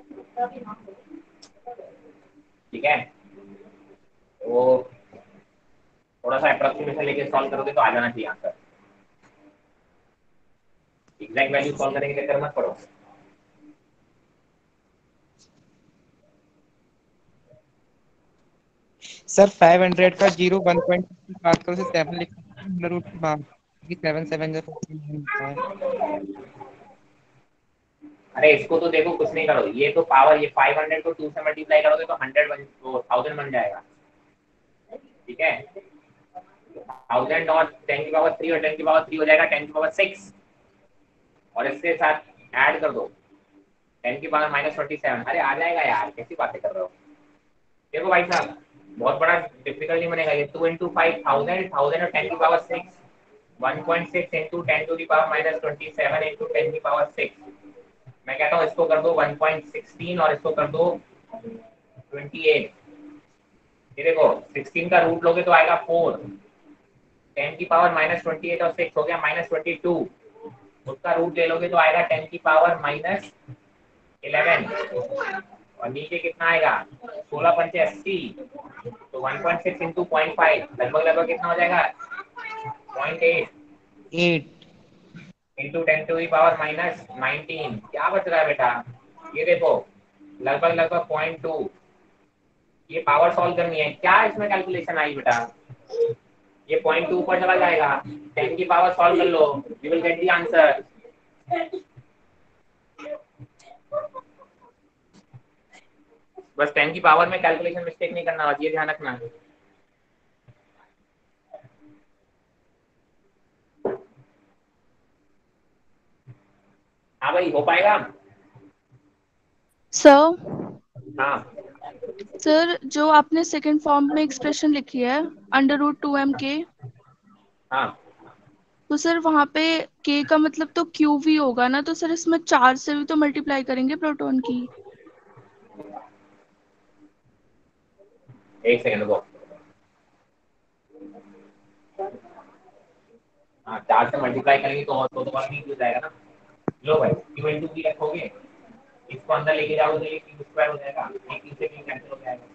ठीक है, तो थोड़ा सा अप्रोक्सीमेशन लेके सॉल्व करोगे तो आ जाना चाहिए आंसर। एग्जैक्ट वैल्यू सॉल्व करने के चक्कर मत पड़ो। सर 500 का 0 1.5 पास्कल से 7 लिख सकते हैं, अंडर रूट के बाद कि 7 7 जो 14 होता है। अरे इसको तो देखो कुछ नहीं करो, ये तो पावर, ये 500 को 2 से मल्टीप्लाई करोगे तो 100 बन, तो 1000 बन जाएगा। ठीक है, 1000 और 10⁻³ और 10⁻³ हो जाएगा 10⁻6 और इसके साथ ऐड कर दो 10 की पावर -27। अरे आ जाएगा यार, कैसी बातें कर रहे हो। देखो भाई साहब, बहुत बड़ा डिफिकल्ट नहीं बनेगा ये। 2 × 5 1000, 1000 और 10 की पावर 6, 1.6 × 10 to the power -27 × 10 की पावर 6। मैं कहता हूँ इसको कर दो 1.16 और इसको कर दो 28। ये देखो 16 का रूट लोगे तो आएगा 4, 10 की पावर -28 और 6 हो गया -22। उसका रूट ले लोगे तो आएगा 10 की पावर -11 और नीचे कितना आएगा 16 पंचे 80। तो 1.6 × 0.5 लगभग लगभग कितना हो जाएगा 0.8 8। Into 10 to the power -19। क्या बच रहा है बेटा, ये देखो लगभग लगभग 0.2। ये पावर सॉल्व करनी है, क्या इसमें कैलकुलेशन आई बेटा, ये 0.2 ऊपर चला जाएगा। 10 की पावर सॉल्व कर लो, you will get the answer. बस 10 की पावर में कैलकुलेशन मिस्टेक नहीं करना, बस ये ध्यान रखना। हाँ भाई, हो पाएगा। सर हाँ सर जो आपने सेकंड फॉर्म में एक्सप्रेशन लिखी है √2m k, हाँ, तो सर वहाँ पे k का मतलब तो qv होगा ना, तो सर इसमें 4 से भी तो मल्टीप्लाई करेंगे प्रोटॉन की। एक सेकंड रुको। हाँ, 4 से मल्टीप्लाई करेंगे तो और तो बार नहीं हो जाएगा ना। लो भाई, q × v रखोगे, इसको अंदर लेके जाओगे तो ये q² हो जाएगा, एक q से q कैंसिल हो जाएगा।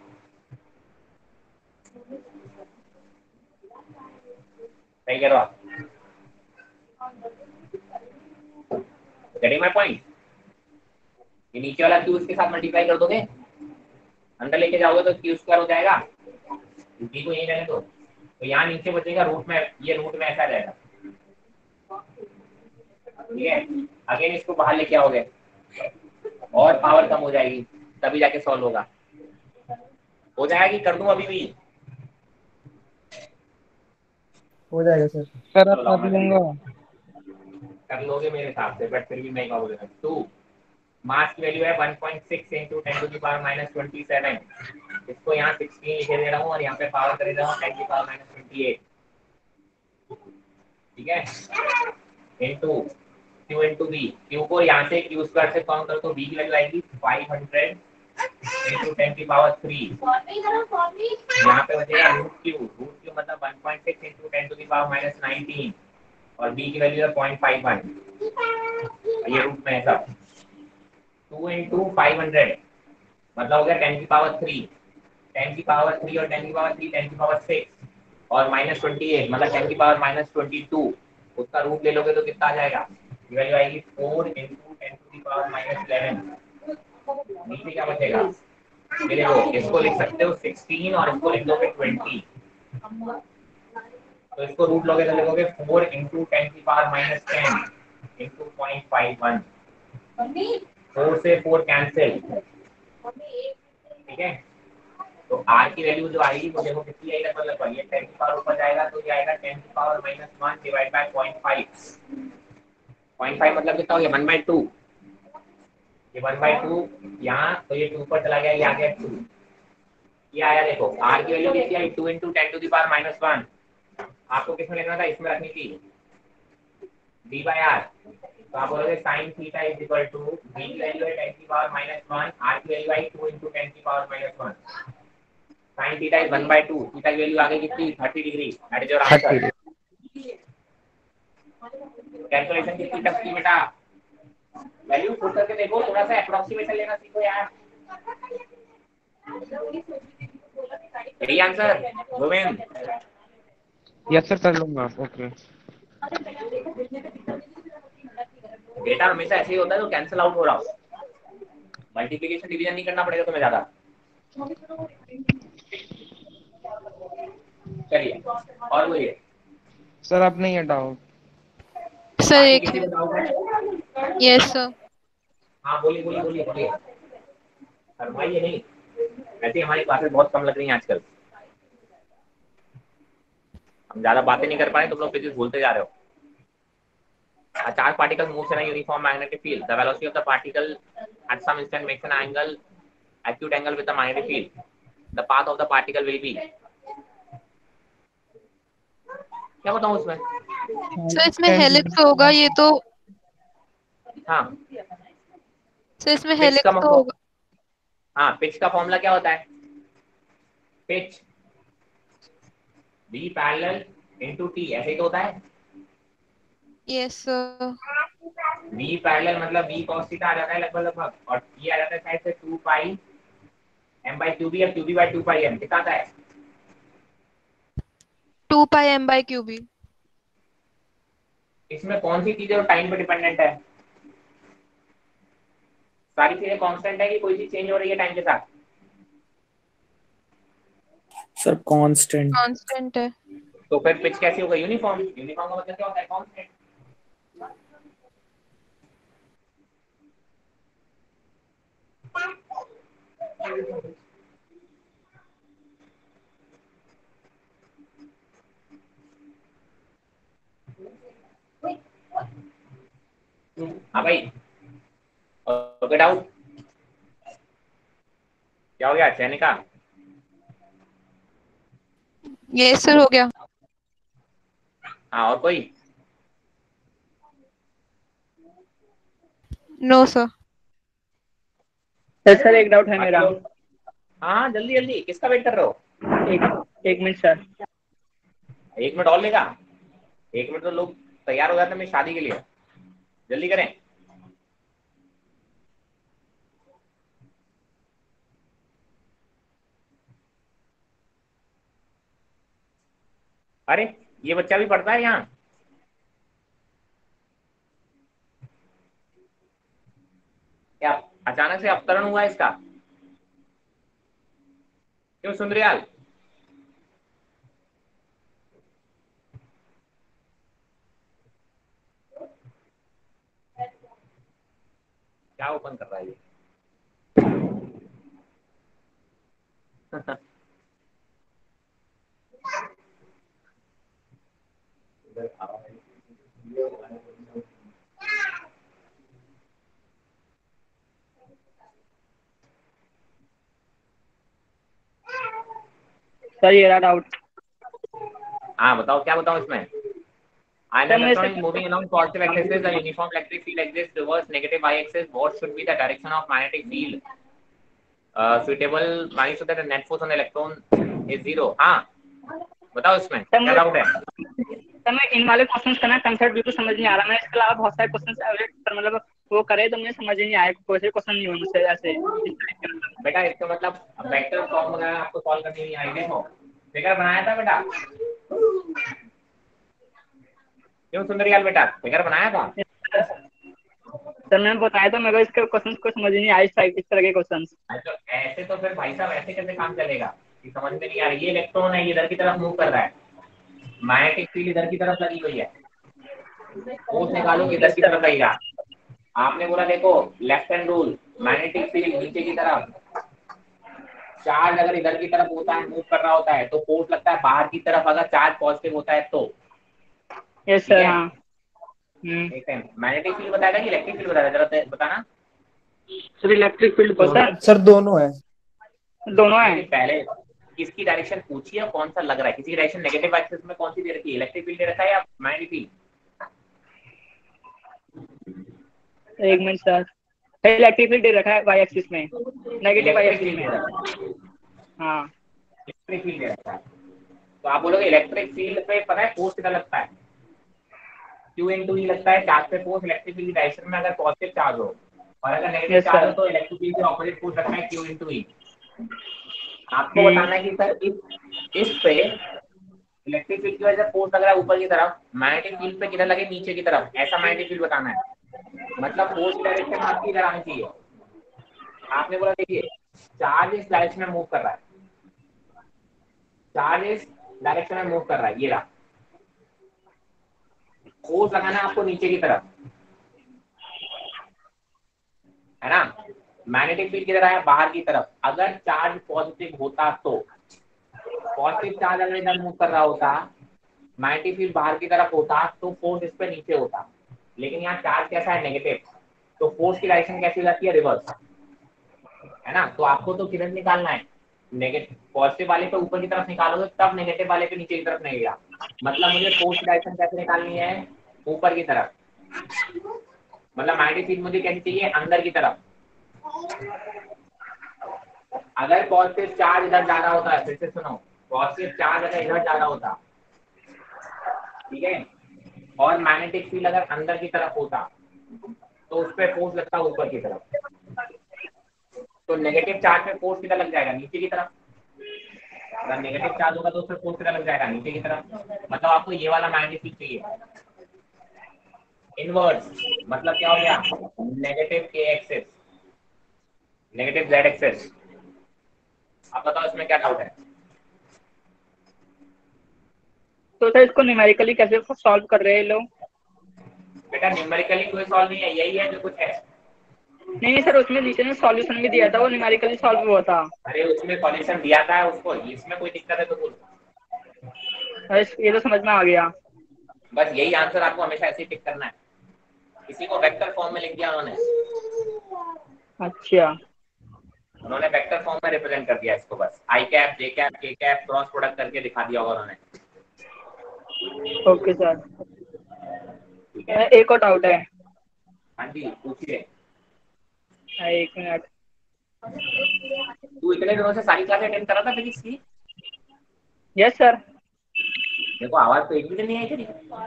सही कह रहे हो आप, गेटिंग माय पॉइंट। ये नीचे वाला q इसके साथ मल्टीप्लाई कर दोगे, अंदर लेके जाओगे तो q² हो जाएगा। v को यही रहने दो, तो यहाँ नीचे बचेगा रूट में, ये रूट में ऐसा जाएगा। ठीक है, अगेन इसको बाहर लेके आओगे और पावर कम हो जाएगी, तभी जाके सॉल्व होगा। हो जाएगा कि कर दूं अभी भी? हो जाएगा सर। सर अब चलो लाओ कर मैं लूंगा। कर लोगे मेरे हिसाब से, बट फिर भी मैं कहूँगा 2। मास की वैल्यू है 1.6 × 10 to the power -27। इसको यहाँ 16 लिखे दे रहा हूँ और यहाँ पे पावर कर दे रहा हूँ 10 की पावर -28। ठीक है, इनटू q × v। q को यहाँ से q² से काउंट कर तो v की वैल्यू आएगी 500 × 10 की पावर 3। यहाँ पे बचेगा √q मतलब 1.6 × 10 to the power -19 और b की वैल्यू है 0.51। ये रूट में है सब। 2 × 500 मतलब हो गया 10 की पावर 3, 10 की पावर 3 और 10 की पावर 3, 10 की पावर 6 और -28 मतलब 10 की पावर -22। उसका रूट ले लोगे तो कितना आ जाएगा, ये वैल्यू आएगी 4 × 10 to the power -11। नीचे क्या बचेगा, ये देखो इसको लिख सकते हो 16 और इसको लिख दोगे 20। तो इसको रूट लोगे तो लिखोगे 4 × 10 की पावर -10 × 0.51। 4 से 4 कैंसिल। ठीक है, तो r की वैल्यू जो आएगी वो देखो कितनी आएगी, मतलब ये 10 की पावर ऊपर जाएगा तो ये आएगा 10 की पावर -1 डिवाइड बाय 0.5। 0.5 मतलब कितना हो गया 1/2। ये 1/2 यहाँ, तो ये 2 ऊपर चला गया, ये आ गया 2। ये आया देखो, r की वैल्यू कितनी आई 2 × 10 to the power -1। आपको किसमें लेना था, इसमें रखनी थी d/r। तो आप बोलोगे sin theta is equal to v की वैल्यू है 10 की पावर -1, r की वैल्यू आई 2 × 10 की power -1। sin theta is 1/2, theta की वैल्यू आ गई कितनी 30 degree. That is your answer. Calculation कितनी टफ थी बेटा, वैल्यू पुट करके देखो, थोड़ा सा अप्रोक्सीमेशन लेना सीखो यार। यही आंसर गोविंद। यस सर, कर लूंगा। ओके। डेटा हमेशा ऐसे ही होता है तो कैंसिल आउट हो रहा हो, मल्टीप्लिकेशन डिवीजन नहीं करना पड़ेगा तुम्हें ज्यादा। चलिए और बोलिए। सर अब नहीं है डाउट। सर बाकी एक किसी है। को डाउट है? Yes sir. हाँ बोलिए बोलिए बोलिए बोलिए, फरमाइए। नहीं वैसे हमारी क्लासेस बहुत कम लग रही हैं आजकल, हम ज्यादा बातें नहीं कर पा रहे, तुम लोग फिजिक्स भूलते जा रहे हो। A charged particle moves in a uniform magnetic field. The velocity of the particle at some instant makes an angle, acute angle with the magnetic field. The path of the particle will be. क्या बताऊं उसमें? Sir इसमें helix होगा ये तो। हाँ, sir इसमें pitch का हेलिक्स तो होगा। हाँ, पिच का फॉर्मूला क्या होता है? Pitch V parallel into T, ऐसे ही तो होता है। Yes sir. V पैरेलल मतलब V cos थीटा आ जाता है लगभग, और ये आ जाता है शायद से 2 पाई m by qb या qb by 2 पाई m, कितना आता है? 2 पाई m by qb। इसमें कौन सी चीजें टाइम पे डिपेंडेंट है? सारी चीजें कांस्टेंट है कि कोई चीज चेंज हो रही है टाइम के साथ? Sir constant. कांस्टेंट है। तो फिर पिच कैसी होगा? यूनिफॉर्म। यूनिफॉर्म का मतलब क्या होता है? कांस्टेंट। हाँ भाई, गेट आउट। क्या हो गया चैनिका? यस सर हो गया। हाँ, और कोई? No sir. सर एक डाउट है मेरा। हाँ जल्दी जल्दी, किसका वेट कर रहे हो? एक मिनट सर। 1 मिनट और लेगा? 1 मिनट तो लोग तैयार हो जाते हैं मेरी शादी के लिए, जल्दी करें। अरे ये बच्चा भी पढ़ता है यहाँ? क्या अचानक से अवतरण हुआ इसका? क्यों सुंदरयाल? क्या ओपन कर रहा है ये? सर ये रहा डाउट। हाँ बताओ, क्या बताओ इसमें? An electron is moving along positive axis, the uniform electric field exists, reverse negative y-axis. What should be the direction of magnetic field suitable मानी so that the net force on the electron is 0? हाँ बताओ इसमें क्या doubt है? Sir मैं इन वाले questions का ना कंसेप्ट बिल्कुल समझ नहीं आ रहा। मैं इसके अलावा बहुत सारे क्वेश्चंस मतलब वो करे तो मुझे समझ ही नहीं आया। कोई से क्वेश्चन नहीं हुआ मुझसे ऐसे। बेटा इसका मतलब वेक्टर फॉर्म वगैरह आपको सॉल्व करनी नहीं आई। देखो फिगर बनाया था बेटा, क्यों सुंदरयाल बेटा फिगर बनाया था? सर मैंने बताया था मेरे को इसके क्वेश्चंस को समझ ही नहीं आया, इस तरह के क्वेश्चंस। तो ऐसे तो फिर भाई साहब ऐसे कैसे काम चलेगा कि समझ में नहीं आ रही? ये इलेक्ट्रॉन है, ये इधर की तरफ मूव कर रहा है, मैग्नेटिक फील्ड इधर की तरफ लगी हुई है, फोर्स निकालो इधर की तरफ लगेगा। आपने बोला देखो left hand rule, magnetic field नीचे की तरफ, चार्ज अगर इधर की तरफ होता है, मूव कर रहा होता है, तो फोर्स लगता है बाहर की तरफ, अगर चार्ज पॉजिटिव होता है तो। Yes sir. हाँ मैग्नेटिक फील्ड बताएगा कि इलेक्ट्रिक फील्ड बताएगा? जरा बताना। सर इलेक्ट्रिक फील्ड को सर दोनों है। दोनों है। पहले किसकी डायरेक्शन पूछिए और कौन सा लग रहा है? किसी डायरेक्शन नेगेटिव एक्सिस में कौन सी दे रखी है? इलेक्ट्रिक फील्ड दे रखा है या मैग्नेटिक फील्ड? एक मिनट सर, इलेक्ट्रिक फील्ड दे रखा है वाई एक्सिस में, नेगेटिव वाई एक्सिस में। हाँ इलेक्ट्रिक फील्ड दे रखा है। तो आप बोलोगे इलेक्ट्रिक फील्ड पे पता है फोर्स कितना लगता है? Q into E लगता है चार्ज पे फोर्स इलेक्ट्रिक फील्ड की डायरेक्शन में, अगर पॉजिटिव चार्ज हो, और अगर नेगेटिव चार्ज हो तो इलेक्ट्रिक फील्ड के ऑपोजिट फोर्स लगता है Q into E। आपको बताना है कि सर इस पे इलेक्ट्रिक फील्ड की वजह से फोर्स लग रहा है ऊपर की तरफ, मैग्नेटिक फील्ड पे किधर लगे? नीचे की तरफ। ऐसा मैग्नेटिक फील्ड बताना है, मतलब फोर्स की डायरेक्शन आपकी इधर आनी चाहिए। आपने बोला देखिए चार्ज इस डायरेक्शन में मूव कर रहा है, चार्ज इस डायरेक्शन में मूव कर रहा है, ये रहा। फोर्स लगाना है आपको नीचे की तरफ, है ना? मैग्नेटिक फील्ड किधर आया? बाहर की तरफ। अगर चार्ज पॉजिटिव होता तो, पॉजिटिव चार्ज अगर इधर मूव कर रहा होता, मैग्नेटिक फील्ड बाहर की तरफ होता, तो फोर्स इस पे नीचे होता। लेकिन यहाँ चार्ज कैसा है, नेगेटिव, तो फोर्स की डायरेक्शन कैसी हो जाती है, रिवर्स, है ना। तो आपको तो किधर निकालना है, नेगेटिव, पॉजिटिव वाले पे ऊपर की तरफ निकालोगे तब नेगेटिव वाले पे नीचे की तरफ निकलेगा। मतलब मुझे फोर्स की डायरेक्शन कैसे निकालनी है, ऊपर की तरफ, मतलब मैग्नेटिक फील्ड मुझे कैसी चाहिए, अंदर की तरफ। अगर पॉजिटिव चार्ज इधर जा रहा होता है, फिर से सुनो, पॉजिटिव चार्ज अगर इधर जा रहा होता, ठीक है, और मैग्नेटिक फील्ड अगर अंदर की तरफ होता, तो उस पर फोर्स लगता ऊपर की तरफ। तो नेगेटिव चार्ज पे फोर्स किधर लग जाएगा, नीचे की तरफ। अगर नेगेटिव चार्ज होगा तो उस पर फोर्स किधर लग जाएगा, नीचे की तरफ। मतलब आपको ये वाला मैग्नेटिक फील्ड चाहिए, इनवर्स। मतलब क्या हो गया, नेगेटिव के एक्सेस, नेगेटिव जेड एक्सेस। आप बताओ इसमें क्या डाउट है। तो सर इसको न्यूमेरिकली कैसे सॉल्व कर रहे हैं लोग? बेटा न्यूमेरिकली कोई सॉल्व नहीं है, यही है जो कुछ है। नहीं सर, उसमें नीचे ने सॉल्यूशन भी दिया था, वो न्यूमेरिकली सॉल्व हुआ था। अरे उसमें सॉल्यूशन दिया था उसको, इसमें कोई दिक्कत है तो बोल। अरे ये तो समझ में आ गया। बस यही आंसर आपको हमेशा ऐसे ही टिक करना है। किसी को वेक्टर फॉर्म में लिख दिया उन्होंने, अच्छा उन्होंने वेक्टर फॉर्म में रिप्रेजेंट कर दिया इसको, बस I cap J cap K cap cross product करके दिखा दिया होगा उन्होंने। Okay sir. ठीक है, एक और डाउट है। हाँ जी पूछिए। एक मिनट। तू इतने दिनों से सारी क्लासें अटेंड कर रहा था फिजिक्स की? Yes sir. देखो आवाज तो एक भी दिन नहीं आई तेरी।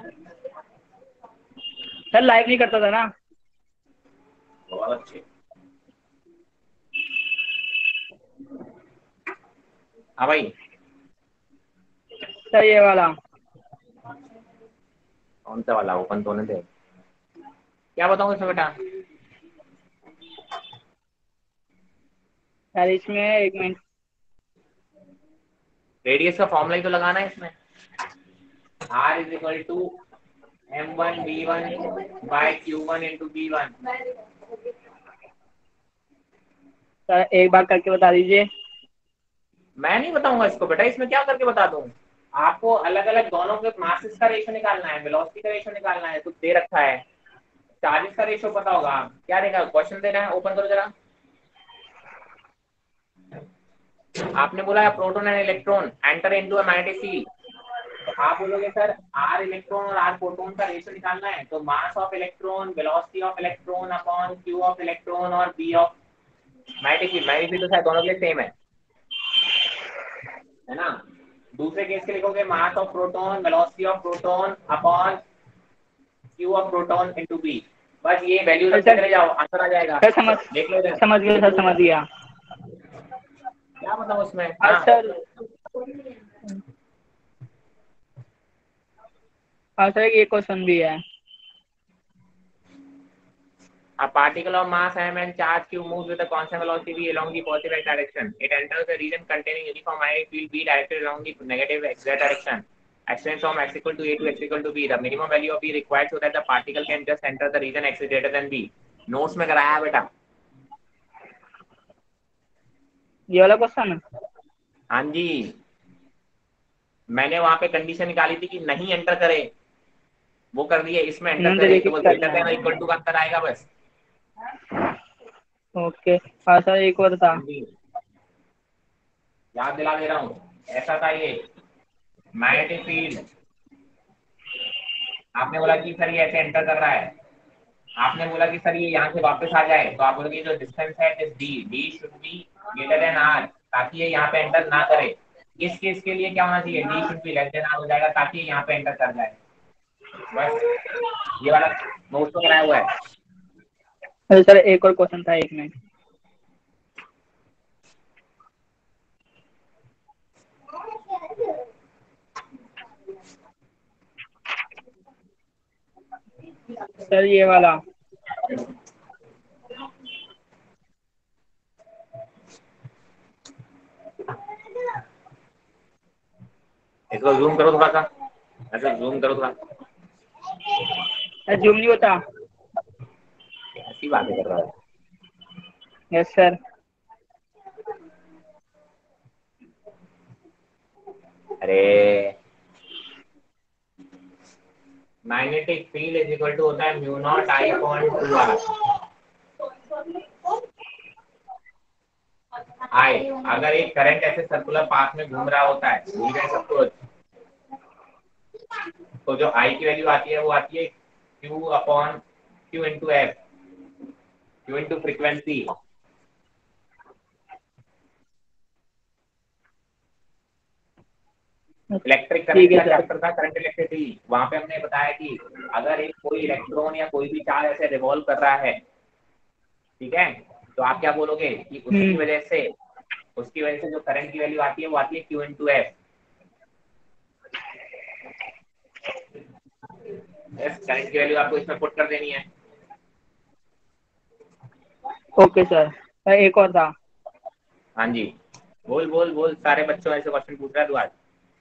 सर लाइव नहीं करता था ना। बहुत अच्छे। हाँ भाई, सर ये वाला कौन सा वाला, ओपन तो होने दे। क्या बताऊँ इसमें बेटा? सर इसमें एक मिनट। रेडियस का फॉर्मूला ही तो लगाना है इसमें, r is equal to m1 v1 by q1 into b1। Sir एक बार करके बता दीजिए। मैं नहीं बताऊंगा इसको बेटा, इसमें क्या करके बता दूं। आपको अलग अलग दोनों के मासेस का रेशो निकालना है, वेलोसिटी का रेशो निकालना है, कुछ दे रखा है, चार्जेस का रेशो पता होगा। क्या देखा, क्वेश्चन दे रहा है, ओपन करो जरा। आपने बोला proton and electron enter into a magnetic field, तो आप बोलोगे सर आर इलेक्ट्रॉन और आर प्रोटॉन का रेशो निकालना है, तो mass of electron, velocity of electron upon Q of electron और B of magnetic field. Magnetic field तो शायद दोनों के लिए सेम है ना। दूसरे केस के लिखोगे mass of proton, velocity of proton upon Q of proton into B. बस ये वैल्यू रखते सर चले जाओ, आंसर आ जाएगा। सर देख लो इधर। समझ गया सर, समझ गया। क्या बताऊं उसमें। हाँ हाँ सर। हाँ सर ये क्वेश्चन भी है। A particle of mass m and charge q moves with a constant velocity v along the positive x direction. It enters the region containing uniform magnetic field B directed along the negative x direction. Extends from x equal to a to x equal to b. The minimum value of b required so that the particle can just enter the region x is greater than b. Notes में कराया बेटा। ये वाला question है। हाँ जी, मैंने वहां पे कंडीशन निकाली थी कि नहीं एंटर करे, वो कर दिए, इसमें एंटर करे तो देखिए वो ग्रेटर करना देन और है। इक्वल टू का अंतर आएगा बस। ओके। हाँ सर एक और था। हाँ जी, याद दिला दे रहा हूँ, ऐसा था ये मैग्नेटिक फील्ड। आपने बोला कि सर ये ऐसे एंटर कर रहा है, आपने बोला कि सर ये यहाँ से वापस आ जाए, तो आप बोलोगे जो डिस्टेंस है D should be greater than R, ताकि ये यहाँ पे एंटर ना करे। इस केस के लिए क्या होना चाहिए, D should be less than R हो जाएगा, ताकि ये यहाँ पे एंटर कर जाए। बस ये वाला नोट तो कराया हुआ है। अरे सर एक और क्वेश्चन था, एक मिनट। सर ये वाला। इसको जूम करो थोड़ा सा, ऐसा जूम करो थोड़ा। जूम नहीं होता। ऐसी बातें कर रहा है। Yes sir. अरे magnetic field is equal to होता है mu naught I upon 2r। I अगर एक करंट ऐसे सर्कुलर पाथ में घूम रहा होता है, भूल गए सब कुछ, तो जो आई की वैल्यू आती है वो आती है q upon q into F, q into frequency. Electric current ठीक है का सर। चैप्टर था, करंट इलेक्ट्रिसिटी। वहां पे हमने बताया कि अगर एक कोई इलेक्ट्रॉन या कोई भी चार्ज ऐसे रिवॉल्व कर रहा है, ठीक है, तो आप क्या बोलोगे कि उसकी वजह से जो करंट की वैल्यू आती है वो आती है q इंटू एफ। करंट की वैल्यू आपको इसमें पुट कर देनी है। ओके सर, एक और था। हाँ जी, बोल बोल बोल, सारे बच्चों ऐसे क्वेश्चन पूछ रहा है तू आज।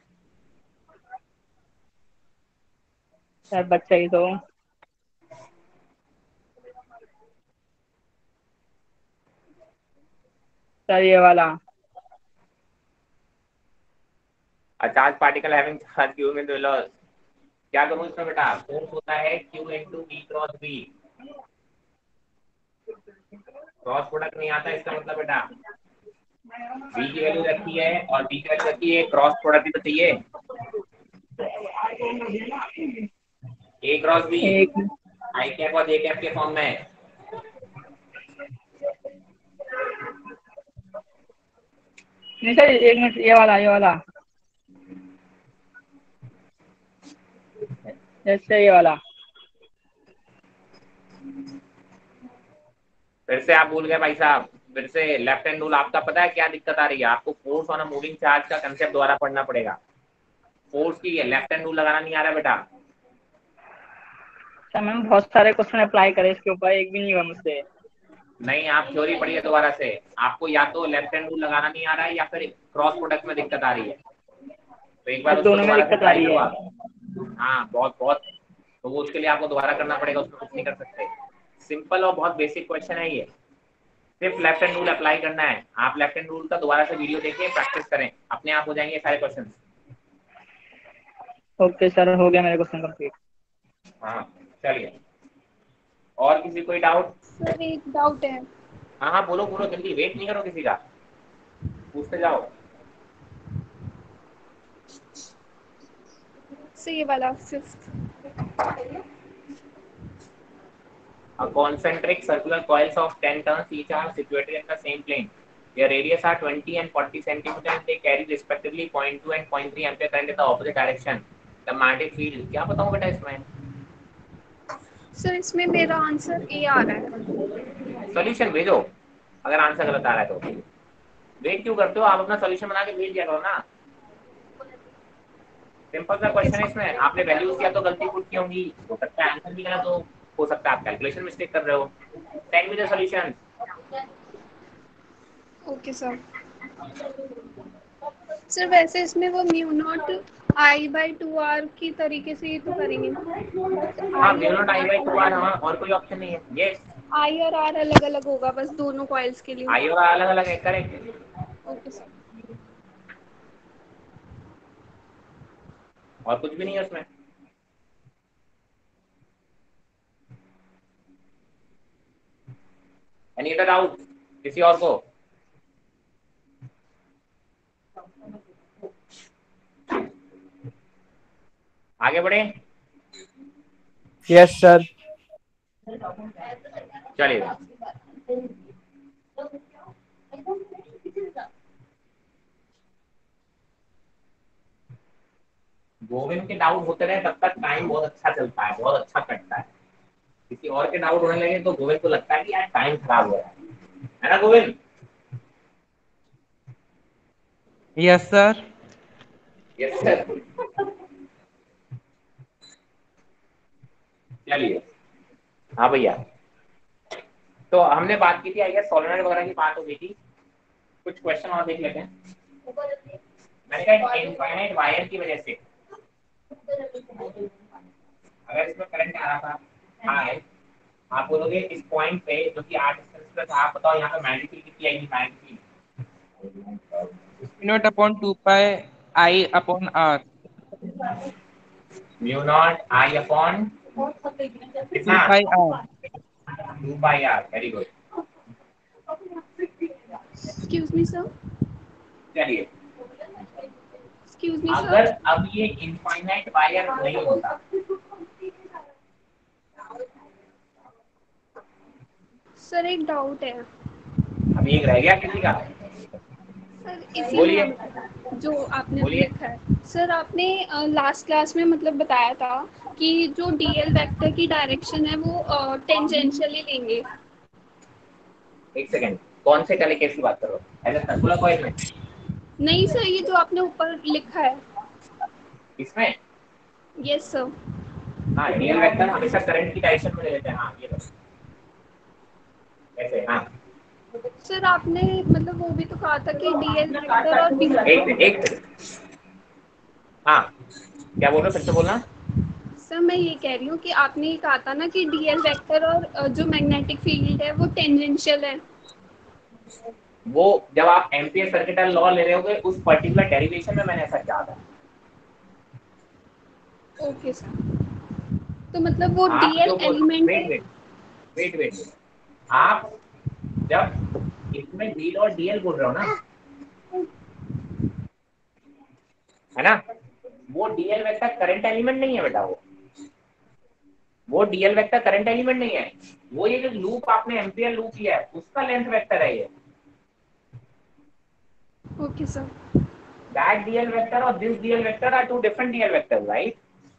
सर बच्चा ही तो। सर ये वाला। A charge particle having charge q में तो लॉस क्या करूँ इसमें बेटा, फोर्स होता है q into B cross B. Cross product नहीं आता, इसका मतलब बेटा बी की वैल्यू रखी है और बी की वैल्यू रखी है, क्रॉस प्रोडक्ट ही तो चाहिए। ए क्रॉस बी एक आई कैप और जे कैप के फॉर्म में। नहीं सर, एक मिनट, ये वाला जैसे ये वाला। फिर से आप भूल गए भाई साहब, फिर से लेफ्ट हैंड रूल। आपका पता है क्या दिक्कत आ रही है आपको? Force on a moving charge का कंसेप्ट दोबारा पढ़ना पड़ेगा। फोर्स की लेफ्ट हैंड रूल लगाना नहीं आ रहा बेटा। सर मैंने बहुत सारे क्वेश्चन अप्लाई करे इसके ऊपर, एक भी नहीं हुआ मुझसे। नहीं, आप थ्योरी पढ़िए दोबारा से। आपको या तो लेफ्ट हैंड रूल लगाना नहीं आ रहा है या फिर क्रॉस प्रोडक्ट में दिक्कत आ रही है, तो एक बार उसको दोनों में दोबारा से दिक्कत आ ट्राई रही करो है। आप। हाँ बहुत बहुत, तो वो उसके लिए आपको दोबारा करना पड़ेगा, उसमें कुछ नहीं कर सकते। सिंपल और बहुत बेसिक क्वेश्चन है ये, सिर्फ लेफ्ट हैंड रूल अप्लाई करना है। आप लेफ्ट हैंड रूल का दोबारा से वीडियो देखिए, प्रैक्टिस करें, अपने आप हो जाएंगे सारे क्वेश्चन। ओके सर, हो गया मेरे क्वेश्चन कंप्लीट। हाँ चलिए, और किसी कोई डाउट? सर एक डाउट है। हाँ हाँ बोलो बोलो, जल्दी, वेट नहीं करो किसी का, पूछते जाओ। सर ये वाला 5th। A concentric circular coils of 10 turns each are situated in the same plane. Their radius are 20 and 40 centimeter and they carry respectively 0.2 and 0.3 ampere current in the opposite direction. The magnetic field, क्या बताऊं बेटा इसमें? Sir इसमें मेरा answer A आ रहा है। Solution भेजो अगर आंसर गलत आ रहा है तो। वेट क्यों करते हो, आप अपना सॉल्यूशन बना के भेज दिया करो ना। सिंपल सा क्वेश्चन है, इसमें आपने वैल्यूज किया तो गलती पुट की होंगी, हो सकता है आंसर भी गलत हो सकता है आप कैलकुलेशन मिस्टेक कर रहे हो। Send me the solution. Okay sir. Sir वैसे इसमें वो mu naught I by 2r की तरीके से ही तो करेंगे ना। हाँ, आई म्यू और नॉट आई बाई 2r, हाँ, और कोई ऑप्शन नहीं है। यस, आई और आर अलग अलग होगा बस दोनों कॉइल्स के लिए। आई और अलग अलग है, करेक्ट। Okay sir. और कुछ भी नहीं है उसमें। एनी अदर डाउट किसी और को? आगे बढ़े? Yes sir. चलिए, गोविंद के डाउट होते रहे तब तक टाइम बहुत अच्छा चलता है, बहुत अच्छा कटता है। किसी और के डाउट होने लगे तो गोविंद को लगता है कि यार टाइम खराब हो रहा है ना Govind? Yes sir. Yes sir. चलिए, हाँ भैया, तो हमने बात की थी आई गेस सोलेनॉइड वगैरह की बात हो गई थी। कुछ क्वेश्चन और देख लेते हैं। मैंने कहा इनफाइनाइट वायर की वजह से अगर इसमें करंट आ रहा था, हाँ है, आप बोलोगे इस पॉइंट पे जो कि 8 डिस्टेंस पे था, आप बताओ यहाँ पे मैग्नेटिक फील्ड कितनी आएगी? Magnetic mu naught upon 2 pi I upon R. Mu naught I upon कितना 2 2 pi R. Very good. Excuse me sir, चलिए एक्सक्यूज मी अगर सर। अब ये इनफाइनाइट वायर नहीं होता, सर एक डाउट है अभी एक रह गया किसी का? सर, इसी बोलिए में मतलब जो आपने अभी बोलिए। लिखा है सर, आपने लास्ट क्लास में मतलब बताया था कि जो डीएल वेक्टर की डायरेक्शन है वो टेंजेंशियली लेंगे। एक सेकंड, कौन से काले केस की बात कर रहे हो? एज सर्कुलर कॉइल में? नहीं सर, ये जो आपने ऊपर लिखा है। इसमें यस सर। हाँ, डीएल वेक्टर हमेशा करंट की डायरेक्शन में ले लेते हैं। हाँ ये लो ऐसे। हाँ सर आपने मतलब वो भी तो कहा था कि डीएल वेक्टर और डी। एक हाँ क्या बोल रहे हो, फिर से बोलना। सर मैं ये कह रही हूँ कि आपने ये कहा था ना कि डीएल वेक्टर और जो मैग्नेटिक फील्ड है वो टेंजेंशियल है। वो जब आप एम्पियर सर्किटल लॉ ले रहे होगे उस पर्टिकुलर डेरिवेशन में मैंने ऐसा किया था। ओके सर, तो मतलब वो आप डीएल जो बोल एलिमेंट वेट है। वेट वेट वेट आप जब इसमें डी और डीएल बोल रहे हो ना, है ना, वो डीएल वेक्टर करंट एलिमेंट नहीं है बेटा। वो डीएल वेक्टर करंट एलिमेंट नहीं है। वो ये जो लूप आपने एम्पियर लूप लिया है उसका लेंथ वेक्टर है ये। Okay sir. That DL vector और this DL vector are two different DL vector, right?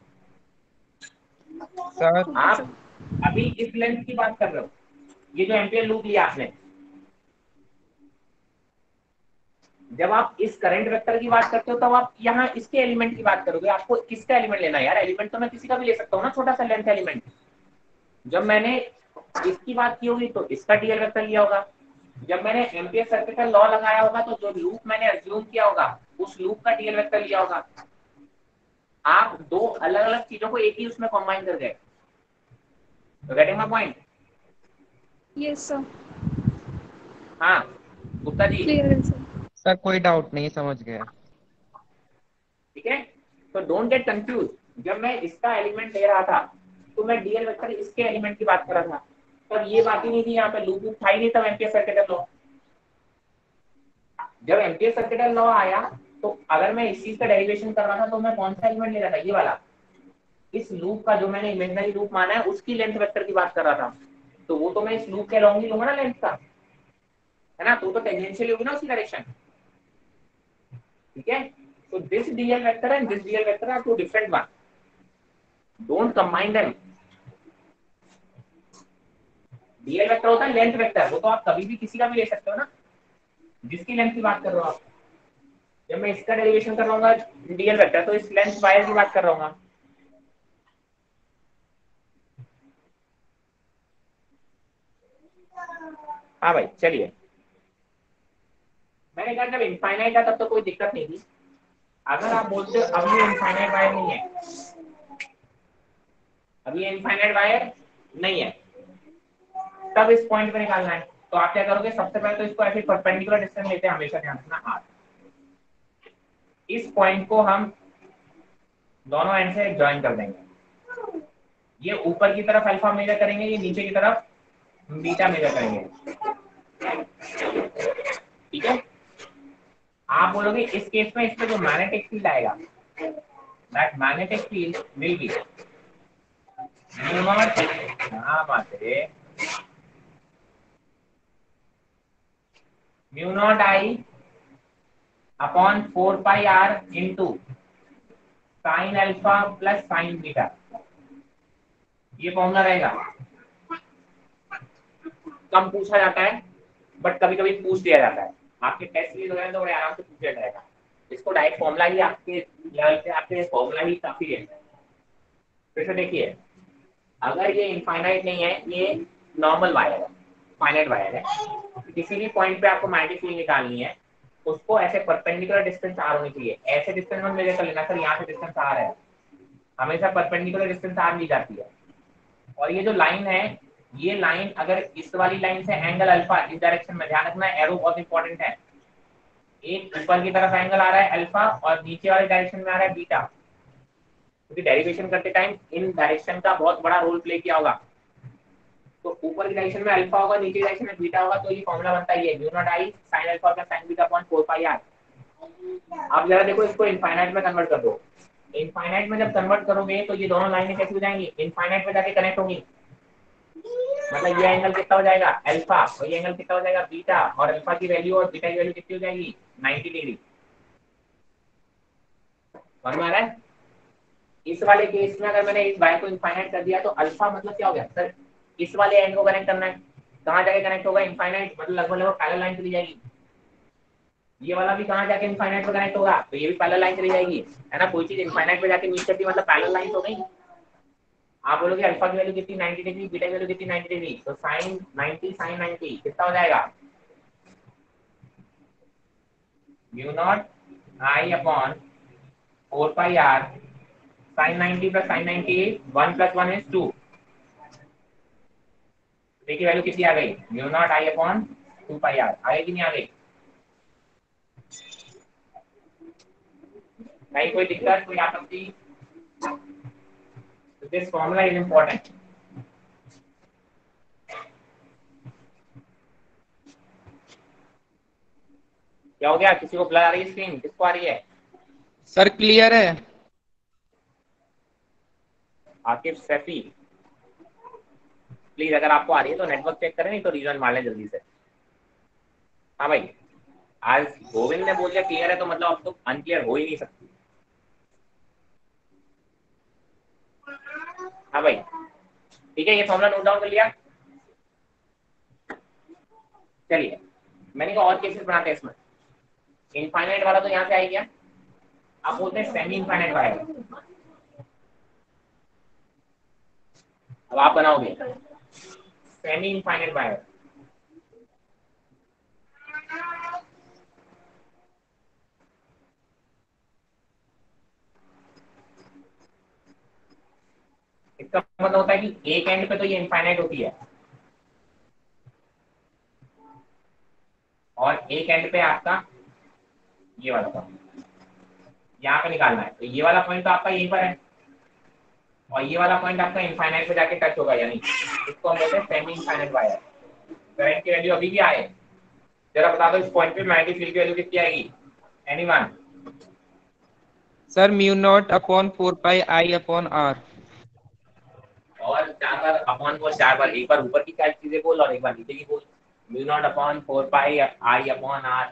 Sir okay आप सर। अभी इस लेंथ की बात कर रहे हो, ये जो एम्पियर लूप लिया आपने। जब आप इस करंट वेक्टर की बात करते हो तब आप यहाँ इसके एलिमेंट की बात करोगे। आपको किसका एलिमेंट लेना है यार? एलिमेंट तो मैं किसी का भी ले सकता हूँ ना, छोटा सा लेंथ एलिमेंट। जब मैंने इसकी बात की होगी तो इसका डीएल वेक्टर लिया होगा। जब मैंने एम्पियर सर्किटल लॉ लगाया होगा तो जो लूप मैंने अज्यूम किया होगा उस लूप का डीएल वेक्टर लिया होगा। आप दो अलग अलग चीजों को एक ही उसमें कंबाइन कर गए। Getting my point? Yes sir. हाँ गुप्ता जी, क्लियर है सर। सर कोई डाउट नहीं, समझ गया। ठीक है। तो डोंट गेट कंफ्यूज। जब मैं इसका एलिमेंट ले रहा था तो मैं डीएल वेक्टर इसके एलिमेंट की बात कर रहा था। तब ये बात ही नहीं थी, यहाँ पे लूप लूप था ही नहीं तब एम्पियर सर्किटल लॉ। जब एम्पियर सर्किटल लॉ आया तो अगर मैं इस चीज का डेरिवेशन कर रहा था तो मैं कौन सा एलिमेंट ले रहा था? ये वाला। इस लूप का जो मैंने इमेजिनरी लूप माना है उसकी लेंथ वेक्टर की बात कर रहा था। तो वो तो मैं इस लूप के अलॉन्ग ही लूंगा ना लेंथ का, है ना? तो टेंजेंशियल होगी ना उसकी डायरेक्शन। ठीक है। So this DL vector and this DL vector are two different ones. Don't combine them. DL vector होता है लेंथ वेक्टर, वो तो आप कभी भी किसी का भी ले सकते हो ना, जिसकी लेंथ की बात कर रहे हो आप। जब मैं इसका डेरिवेशन कर रहा हूँ DL वेक्टर तो इस लेंथ वायर की बात कर रहा हूँ। हाँ भाई चलिए। मैंने कहा जब इनफाइनाइट था तब तो कोई दिक्कत नहीं थी। अगर आप बोलते हो अब ये इनफाइनाइट वायर नहीं है, अब ये इनफाइनाइट वायर नहीं है, तब इस पॉइंट पे निकालना है। तो आप क्या करोगे? सबसे पहले तो इसको ऐसे परपेंडिकुलर डिस्टेंस लेते हैं, हमेशा ध्यान रखना आर। इस पॉइंट को हम दोनों एंड से ज्वाइन कर देंगे। ये ऊपर की तरफ अल्फा मेजर करेंगे, ये नीचे की तरफ बीटा मेजर करेंगे। ठीक है। आप बोलोगे इस केस में इसमें जो मैग्नेटिक फील्ड आएगा, that magnetic field will be mu naught, हाँ बात है, mu naught I upon 4 pi R into sine alpha plus sine beta. ये फॉर्मूला रहेगा। कम पूछा जाता है बट कभी कभी पूछ दिया जाता है। आपके टेस्ट लिए तो बड़े आराम से पूछा जाएगा। इसको डायरेक्ट फॉर्मूला ही आपके लेवल पे आपके फॉर्मूला ही काफी है। फिर से देखिए, अगर ये इनफाइनाइट नहीं है, ये नॉर्मल वायर है, फाइनाइट वायर है, किसी भी पॉइंट पे आपको मैग्नेटिक फील्ड निकालनी है, उसको ऐसे परपेंडिकुलर डिस्टेंस आर होनी चाहिए। ऐसे डिस्टेंस में मेजर कर लेना सर, यहाँ से डिस्टेंस आर है, हमेशा परपेंडिकुलर डिस्टेंस आर ली जाती है। और ये जो लाइन है, ये लाइन अगर इस वाली लाइन से एंगल अल्फा इस डायरेक्शन में, ध्यान रखना एरो बहुत इंपॉर्टेंट है। एक ऊपर की तरफ एंगल आ रहा है अल्फा और नीचे वाले डायरेक्शन में आ रहा है बीटा। क्योंकि डेरिवेशन करते टाइम इन डायरेक्शन का बहुत बड़ा रोल प्ले किया होगा। तो ऊपर की डायरेक्शन में अल्फा होगा, नीचे डायरेक्शन में बीटा होगा, तो ये फॉर्मूला बनता है ये mu naught I sin alpha plus sin beta upon 4 pi R. अब जरा देखो इसको इनफाइनाइट में कन्वर्ट कर दो। इनफाइनाइट में जब कन्वर्ट करोगे तो ये दोनों लाइनें कैसी हो जाएंगी, इनफाइनाइट में जाके कनेक्ट होंगी। मतलब ये एंगल कितना हो जाएगा अल्फा, और ये एंगल कितना हो जाएगा बीटा, और अल्फा की वैल्यू और बीटा की वैल्यू कितनी हो जाएगी 90 डिग्री। समझ में आ रहा है? इस वाले केस में अगर मैंने इस बाय को इनफाइनाइट कर दिया तो अल्फा मतलब क्या हो गया सर, इस वाले एंड को कनेक्ट करना है, कहाँ जाके कनेक्ट होगा इनफाइनाइट, मतलब लगभग लगभग पैरेलल लाइन चली जाएगी। ये वाला भी कहाँ जाके इनफाइनाइट पे कनेक्ट होगा, तो ये भी पैरेलल लाइन चली जाएगी, है ना। कोई चीज इनफाइनाइट पे जाके मीट करती है मतलब पैरेलल लाइन हो गई। आप बोलोगे अल्फा की वैल्यू कितनी 90 डिग्री, बीटा की वैल्यू कितनी 90 डिग्री, तो sin 90 sin 90 कितना हो जाएगा mu naught I upon 4 pi R sin 90 plus sin 90 1 plus 1 is 2। देखिए वैल्यू कितनी आ गई mu naught I upon 2 pi R. आ गई कि नहीं आ गई? नहीं कोई दिक्कत, कोई आपत्ति? This formula is important. क्या हो गया, किसी को ब्लर आ रही है स्क्रीन, किसको आ रही है? सर क्लियर है। आकिब सैफी प्लीज, अगर आपको आ रही है तो नेटवर्क चेक करें, नहीं तो रीजन मार लें जल्दी से। हाँ भाई, आज गोविंद ने बोल दिया क्लियर है तो मतलब अब तो अनक्लियर हो ही नहीं सकती। हाँ भाई ठीक है, ये फॉर्मूला नोट डाउन कर लिया। चलिए मैंने कहा और केसेस बनाते हैं इसमें। इनफाइनाइट वाला तो यहाँ से आई गया, अब बोलते हैं सेमी इनफाइनाइट वायर। अब आप बनाओगे सेमी इनफाइनाइट वायर। इसका मतलब होता है कि एक एंड पे तो ये इनफाइनाइट होती है और एक एंड पे आपका ये वाला पॉइंट यहाँ पे निकालना है। तो ये वाला पॉइंट तो आपका यहीं पर है और ये वाला पॉइंट आपका इनफाइनाइट पे जाके टच होगा, यानी इसको हम बोलते हैं सेमी इनफाइनाइट वायर। करंट की वैल्यू अभी भी आए, जरा बता दो इस पॉइंट पे मैग्नेटिक फील्ड की वैल्यू कितनी आएगी anyone? Sir mu naught upon 4 pi I upon R. और 4 बार अपॉन बोल, 4 बार, एक बार ऊपर की क्या चीजें बोल और एक बार नीचे की बोल। Mu naught upon 4 pi I upon R.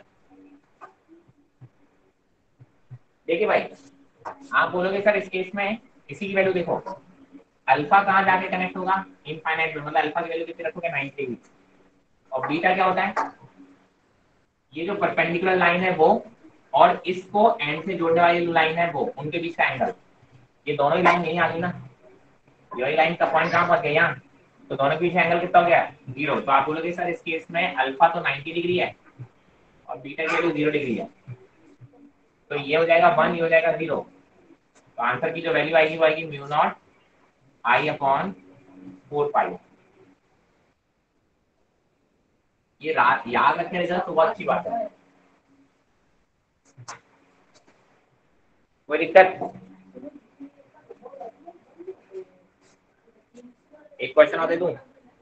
देखिए भाई, आप बोलोगे सर इस केस में इसी की वैल्यू देखो, अल्फा कहाँ जाके कनेक्ट होगा इनफाइनाइट में, मतलब अल्फा की वैल्यू कितनी रखोगे 90 डिग्री। और बीटा क्या होता है, ये जो परपेंडिकुलर लाइन है वो और इसको एंड से जोड़ने वाली लाइन है वो, उनके बीच का एंगल, ये दोनों ही लाइन यही आ गई ना, यही लाइन का पॉइंट कहाँ पर गया यहाँ, तो दोनों के बीच एंगल कितना हो गया 0। तो आप बोलोगे सर इस केस में अल्फा तो 90 डिग्री है और बीटा की वैल्यू 0 डिग्री है, तो ये हो जाएगा 1, ये हो जाएगा 0। तो आंसर की जो वैल्यू आएगी वो आएगी mu naught I upon 4 pi. ये याद रखने रिजल्ट तो बहुत अच्छी बात है। कोई दिक्कत? एक क्वेश्चन और दे दूं?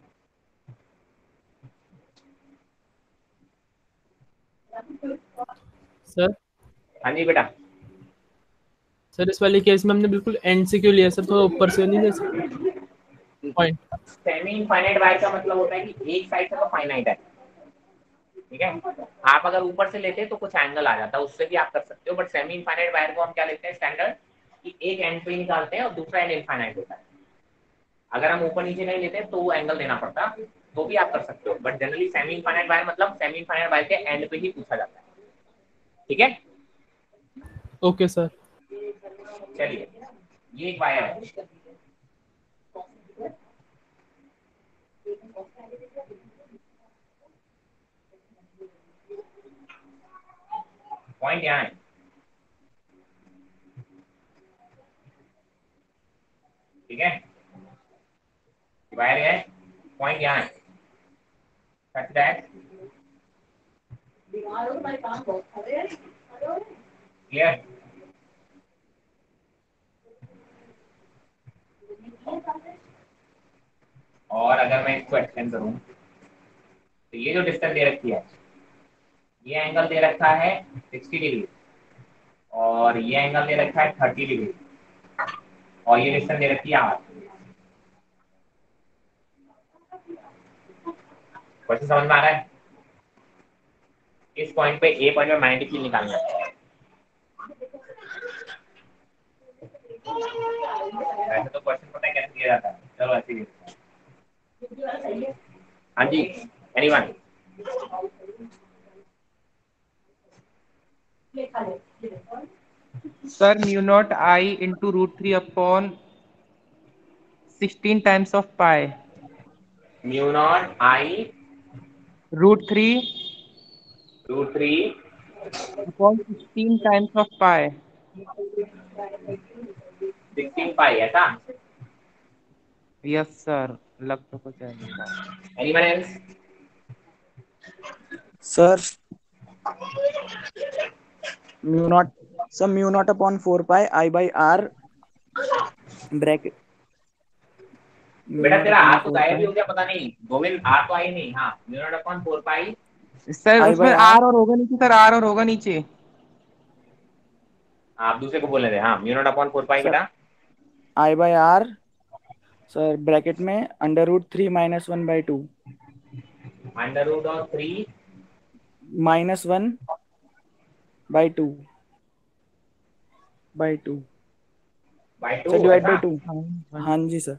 सर हाँ जी बेटा। सर इस वाले केस में हमने बिल्कुल एंड से क्यों लिया सर, थोड़ा ऊपर से नहीं ले सकते पॉइंट? सेमी इनफाइनाइट वायर का मतलब होता है कि एक साइड से तो फाइनाइट है, ठीक है। आप अगर ऊपर से लेते तो कुछ एंगल आ जाता, उससे भी आप कर सकते हो, बट सेमी इनफाइनाइट वायर को हम क्या लेते हैं स्टैंडर्ड कि एक एंड पे निकालते हैं और दूसरा एंड इनफाइनाइट होता है। अगर हम ऊपर नीचे नहीं लेते तो वो एंगल देना पड़ता, तो भी आप कर सकते हो, but generally semi infinite wire मतलब सेमी इनफाइनाइट वायर के एंड पे ही पूछा जाता है, ठीक है। Okay sir. चलिए ये एक वायर है, पॉइंट यहाँ है, ठीक है। वायर है, पॉइंट यहाँ है, सच दैट क्लियर। और अगर मैं इसको एक्सटेंड करूं तो ये जो डिस्टेंस दे रखी है, ये एंगल दे रखा है 60 डिग्री और ये एंगल दे रखा है 30 डिग्री और ये डिस्टेंस दे रखी है r। क्वेश्चन समझ में आ रहा है? इस पॉइंट पे ए पॉइंट पे मैग्नेटिक फील्ड निकालना है। वैसे तो क्वेश्चन पता है कैसे दिया जाता है, चलो ऐसे ही। हाँ जी, anyone? Sir mu naught I into √3 upon 16 times of pi. Mu naught I √3 upon 16 times of pi. 16 pi, ऐसा? यस सर, लग तो कुछ ऐसा। Anyone else? Sir mu naught upon 4 pi I by R bracket. बेटा तेरा are तो गायब ही हो गया, पता नहीं गोविंद, आर तो आई नहीं। हाँ, mu naught upon 4 pi. Sir उसमें आर और होगा नीचे, सर आर और होगा नीचे। आप दूसरे को बोलने दे। हाँ, म्यू नॉट अपॉन 4 पाई बेटा I by R sir bracket में √3 - 1/2 √3 -1/2 बाई 2 सर डिवाइड ऐसा? बाई 2। हाँ जी सर।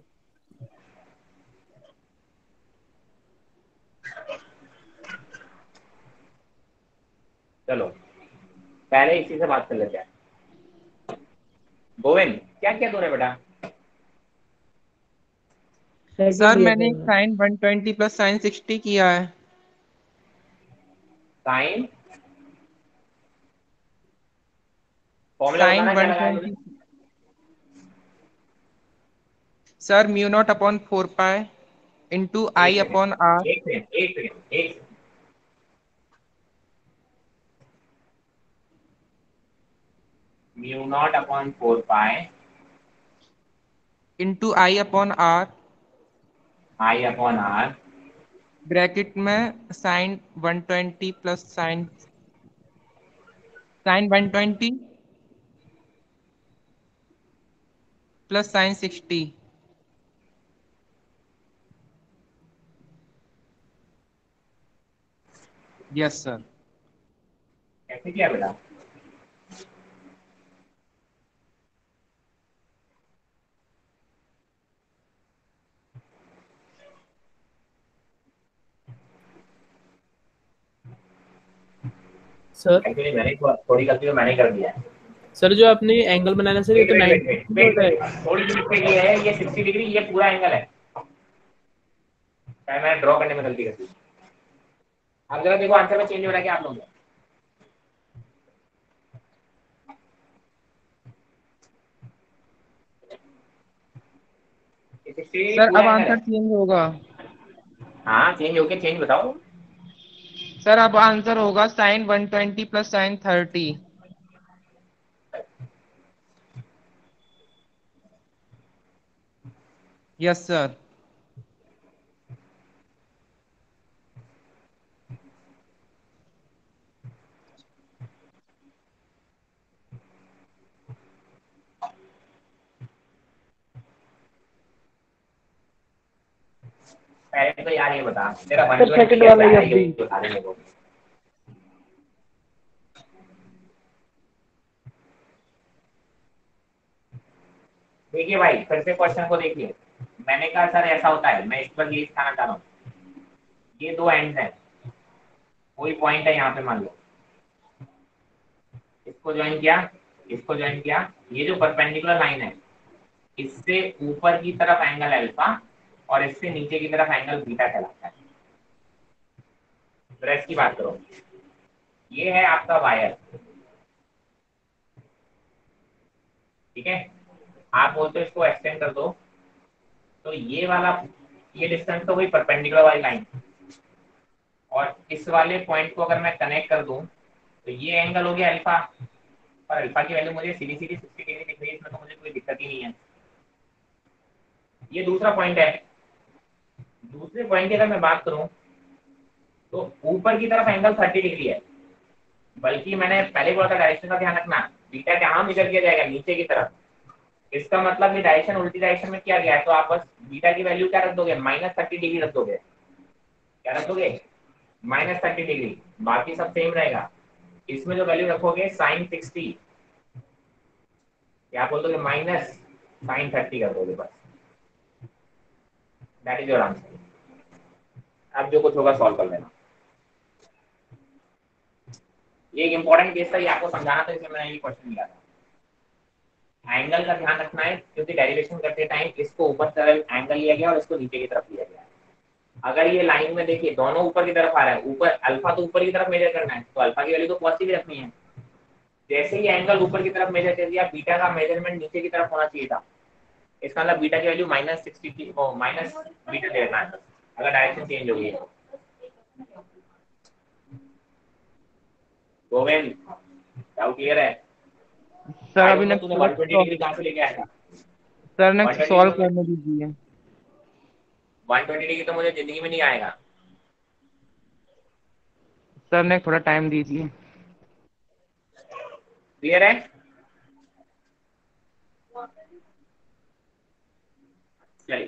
चलो पहले इसी से बात कर लेते हैं। गोविंद क्या क्या तूने बेटा? सर मैंने साइन 120 प्लस साइन 60 किया है। साइन फॉर्मूला साइन बताना क्या लगाया तूने? 120 sir mu naught upon 4 pi into I upon R. एक second. Mu naught upon 4 pi into I upon R bracket में sine 120 plus sine 120 plus sine 60। Yes sir. कैसे किया बेटा? सर एक्चुअली मैंने थोड़ी गलती तो मैंने कर दिया है। सर जो आपने एंगल बनाना सर, ये तो 90 थोड़ी सी मिस्टेक ये है, ये 60 डिग्री ये पूरा एंगल है। मैंने ड्रॉ करने में गलती कर दी। अब जरा देखो आंसर में चेंज हो रहा है क्या आप लोग? सर अब आंसर चेंज होगा। हाँ चेंज हो गया, चेंज बताओ। सर अब आंसर होगा sine 120 plus sine 30। Yes sir. पहले तो यार ये बता, तेरा सर 120 सेकंड कैसे वाला आया, ही ये FD। बता दे मेरे को। देखिए भाई फिर से क्वेश्चन को देखिए। मैंने कहा सर ऐसा होता है, मैं इस पर ये दिखाना चाह रहा हूँ। ये दो एंड्स हैं, कोई पॉइंट है यहाँ पे मान लो, इसको ज्वाइन किया, इसको ज्वाइन किया। ये जो परपेंडिकुलर लाइन है इससे ऊपर की तरफ एंगल अल्फा और इससे नीचे की तरफ एंगल बीटा कहलाता है। रेस्ट की बात करो, ये है आपका वायर, ठीक है। आप बोलते हो इसको एक्सटेंड कर दो, तो ये वाला, ये डिस्टेंस तो वही परपेंडिकुलर वाली लाइन, और इस वाले पॉइंट को अगर मैं कनेक्ट कर दूं तो ये एंगल हो गया अल्फा, और अल्फा की वैल्यू मुझे सीधी सीधी 60 डिग्री दिख रही है, इसमें तो मुझे कोई दिक्कत ही नहीं है। ये दूसरा पॉइंट है। दूसरे पॉइंट की अगर मैं बात करूं तो ऊपर की तरफ एंगल 30 डिग्री है, बल्कि मैंने पहले बोला था डायरेक्शन का ध्यान रखना, बीटा कहाँ मेजर किया जाएगा, नीचे की तरफ। इसका मतलब ये डायरेक्शन उल्टी डायरेक्शन में किया गया है, तो आप बस बीटा की वैल्यू क्या रख दोगे, -30 डिग्री रख दोगे। क्या रख दोगे, -30 डिग्री, बाकी सब सेम रहेगा। इसमें जो वैल्यू रखोगे sin 60, क्या बोल दोगे, -sin30 कर दोगे बस। That is your answer. अब जो कुछ होगा सॉल्व कर लेना। ये एक इंपॉर्टेंट केस था, ये आपको समझाना था, इसलिए मैंने ये क्वेश्चन लिया था। एंगल का ध्यान रखना है, क्योंकि डेरिवेशन करते टाइम इसको ऊपर की तरफ एंगल लिया गया और इसको नीचे की तरफ लिया गया है। अगर ये लाइन में देखिए दोनों ऊपर की तरफ आ रहा है, ऊपर अल्फा तो ऊपर की तरफ मेजर करना है, तो अल्फा की वैल्यू तो पॉजिटिव रखनी है। जैसे ही एंगल ऊपर की तरफ मेजर कर दिया, बीटा का मेजरमेंट नीचे की तरफ होना चाहिए था। इसका मतलब बीटा की वैल्यू -60 माइनस बीटा ले लेना है अगर डायरेक्शन चेंज हो गई है। गोविंद डाउट क्लियर है? सर अभी तूने 120 डिग्री कहां से लेके आया था? सर नेक्स्ट सॉल्व करने दीजिए। 120 डिग्री तो मुझे जिंदगी में नहीं आएगा। सर ने थोड़ा टाइम दीजिए। क्लियर है? चलिए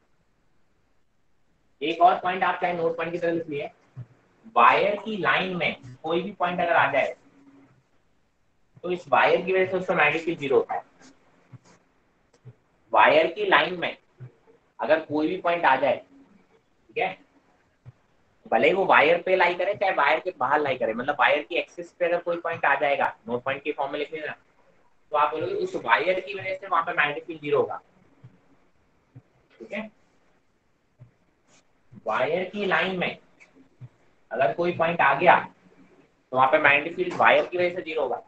एक और पॉइंट आप चाहे नोट पॉइंट की तरह लिख लिए। वायर की लाइन में कोई भी पॉइंट अगर आ जाए तो इस वायर की वजह से उसका मैग्नेटिक फील्ड 0 होता है। वायर की लाइन में अगर कोई भी पॉइंट आ जाए, ठीक है, भले ही वो वायर पे लाई करे चाहे वायर के बाहर लाई करे, मतलब वायर की एक्सिस पे अगर कोई पॉइंट आ जाएगा, नोट पॉइंट के फॉर्म में लिख लेना, तो आप बोलोगे उस वायर की वजह से वहां पे मैग्नेटिक फील्ड 0 होगा। ठीक है, वायर की लाइन में अगर कोई पॉइंट आ गया तो वहां पे मैग्नेटिक फील्ड वायर की वजह से 0 होगा।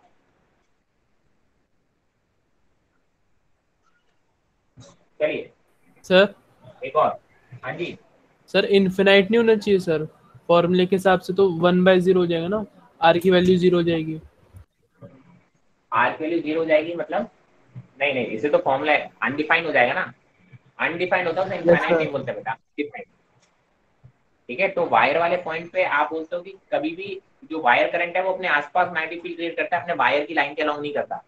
चलिए सर एक और। हाँ जी सर, इन्फिनाइट नहीं होना चाहिए सर, फॉर्मूले के हिसाब से तो 1/0 हो जाएगा ना, आर की वैल्यू 0 हो जाएगी। आर की वैल्यू 0 हो जाएगी मतलब? नहीं नहीं, इसे तो फॉर्मूला अनडिफाइंड हो जाएगा ना। अनडिफाइंड होता है इनफाइनाइट नहीं बोलते बेटा, डिफाइंड। ठीक है, तो वायर वाले पॉइंट पे आप बोलते हो कि कभी भी जो वायर करंट है वो अपने आसपास मैग्नेटिक फील्ड क्रिएट करता है, अपने वायर की लाइन के अलाउंग नहीं करता।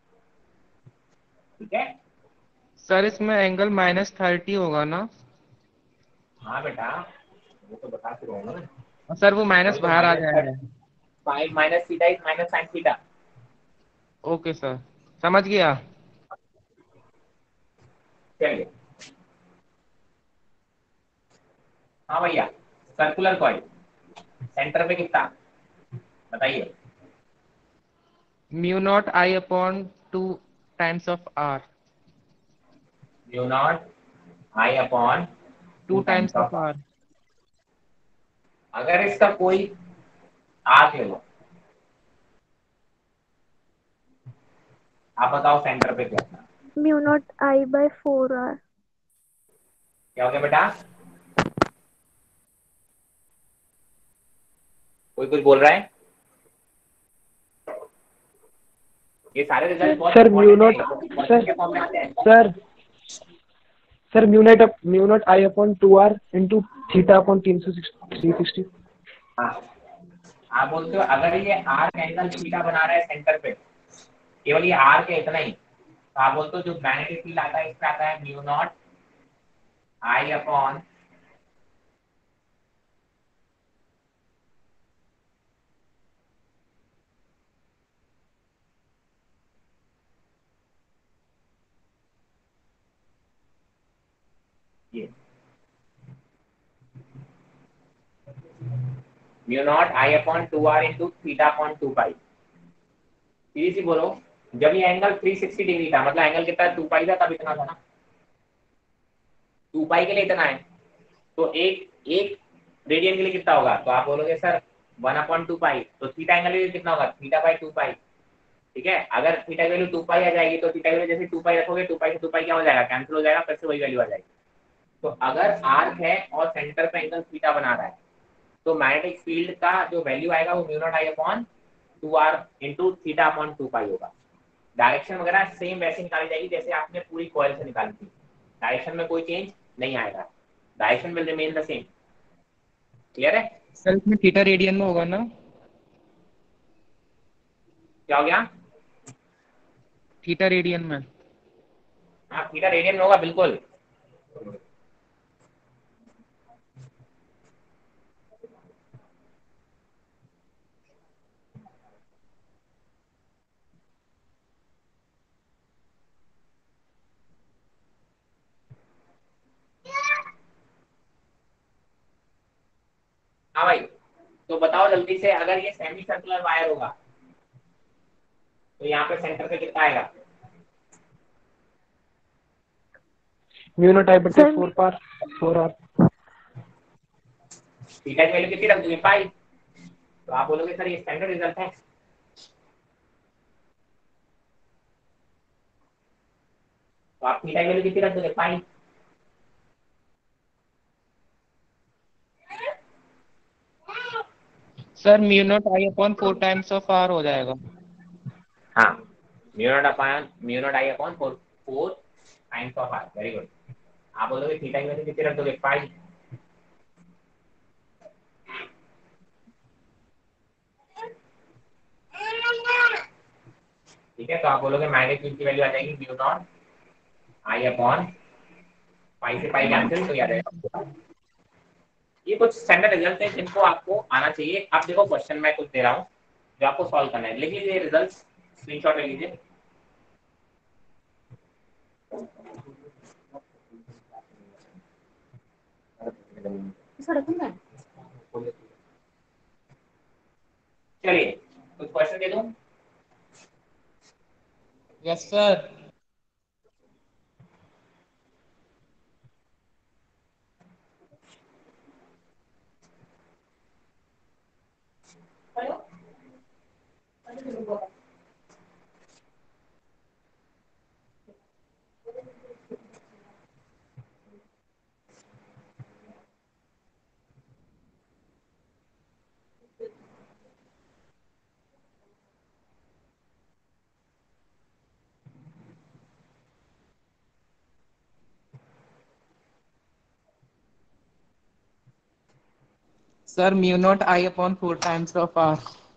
ठीक है सर इसमें एंगल -30 होगा ना? हाँ बेटा, वो तो बता के रहा हूँ ना सर वो माइनस तो बाहर आ जाएगा। Minus theta is minus sine theta. Okay sir, समझ गया। चलिए हाँ भैया, सर्कुलर कॉइल सेंटर पे कितना बताइए? μ0I/2 times of R। μ0I/2 times times of of R। R। अगर इसका कोई आर्क ले लो, आप बताओ सेंटर पे क्या था? μ0I/4R। क्या हो गया बेटा? कोई कुछ बोल रहा है? ये सारे रिजल्ट बहुत सर μ0I/2R into θ/360। हाँ, आप बोलते हो अगर ये आर्क एंगल थीटा बना रहा है सेंटर पे, केवल ये आर्क है इतना ही, तो आप बोलते हो जो मैग्नेटिक फील्ड आता है इसमें आता है μ0I/, ये μ0I/2R into θ/2π। सीधी सी बोलो, जब ये एंगल 360 डिग्री था, मतलब एंगल कितना 2π था, तब इतना था ना, 2π के लिए इतना है, तो एक रेडियन के लिए कितना होगा? तो आप बोलोगे सर 1/2π, तो थीटा एंगल के लिए कितना होगा? θ/2π। ठीक है, अगर थीटा की वैल्यू 2π आ जाएगी तो थीटा की वैल्यू जैसे 2π रखोगे, 2π से 2π क्या हो जाएगा? कैंसिल हो जाएगा, फिर से वही वैल्यू आ जाएगी। तो अगर आर्क है और सेंटर पे एंगल थीटा बना रहा है, तो मैग्नेटिक फील्ड का जो वैल्यू आएगा वो μ0I/2R into θ/2π होगा। डायरेक्शन वगैरह सेम वैसे निकाली जाएगी जैसे आपने पूरी कॉइल से निकाली थी। डायरेक्शन में कोई चेंज नहीं आएगा, direction will remain the same. Clear है? सर इसमें थीटा रेडियन में होगा ना? क्या हो गया? थीटा रेडियन में। हाँ थीटा रेडियन में होगा बिल्कुल। हाँ भाई, तो बताओ जल्दी से, अगर ये सेमी सर्कुलर वायर होगा तो यहाँ पे सेंटर पे कितना आएगा? म्यू नॉट आई बटे सर 4 पार 4r। थीटा की वैल्यू कितनी रख दोगे? पाई। तो आप बोलोगे सर ये स्टैंडर्ड रिजल्ट है। तो आप थीटा की वैल्यू कितनी रख दोगे? Pi. Sir mu naught I upon 4 times of r हो जाएगा। हाँ, mu naught I upon 4 times of R. Very good. आप बोलोगे थीटा की वैल्यू कितनी रख दोगे? पाई। ठीक है, तो आप बोलोगे मैग्नीट्यूड की वैल्यू आ जाएगी mu naught I upon pi से पाई कैंसिल, तो याद रहेगा। ये कुछ स्टैंडर्ड रिजल्ट है जिनको आपको आना चाहिए। आप देखो क्वेश्चन मैं कुछ दे रहा हूँ जो आपको सॉल्व करना है, लिख लीजिए रिजल्ट, स्क्रीनशॉट ले लीजिए। चलिए कुछ क्वेश्चन दे दूं। Yes sir. Sir mu naught I upon 4 times of r।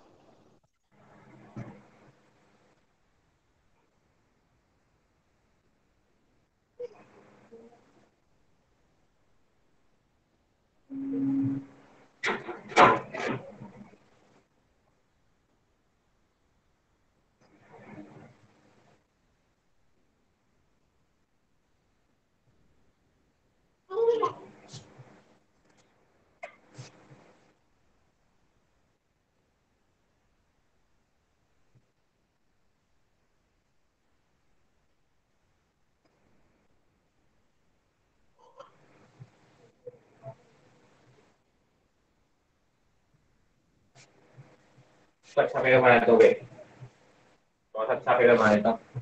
तो अच्छा फिगर बना दोगे? बहुत अच्छा फिगर बना देता हूँ।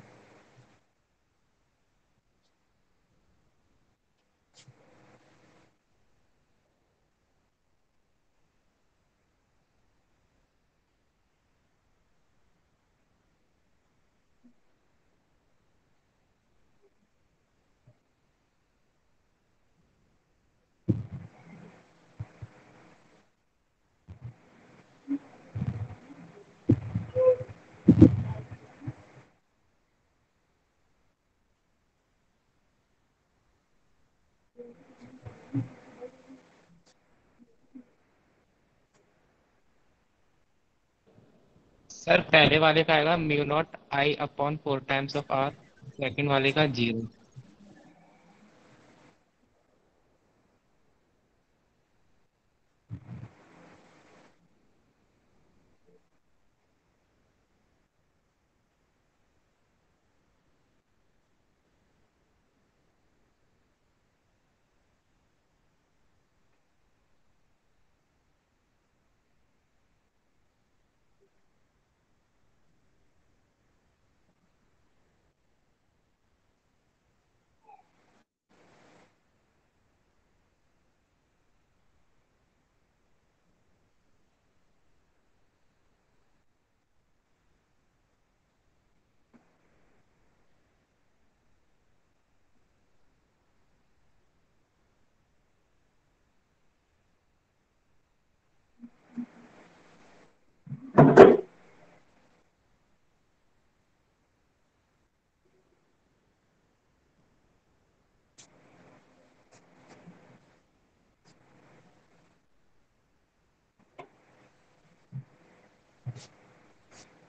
सर पहले वाले का आएगा mu naught I upon 4 times of r, second वाले का 0।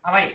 हाँ भाई,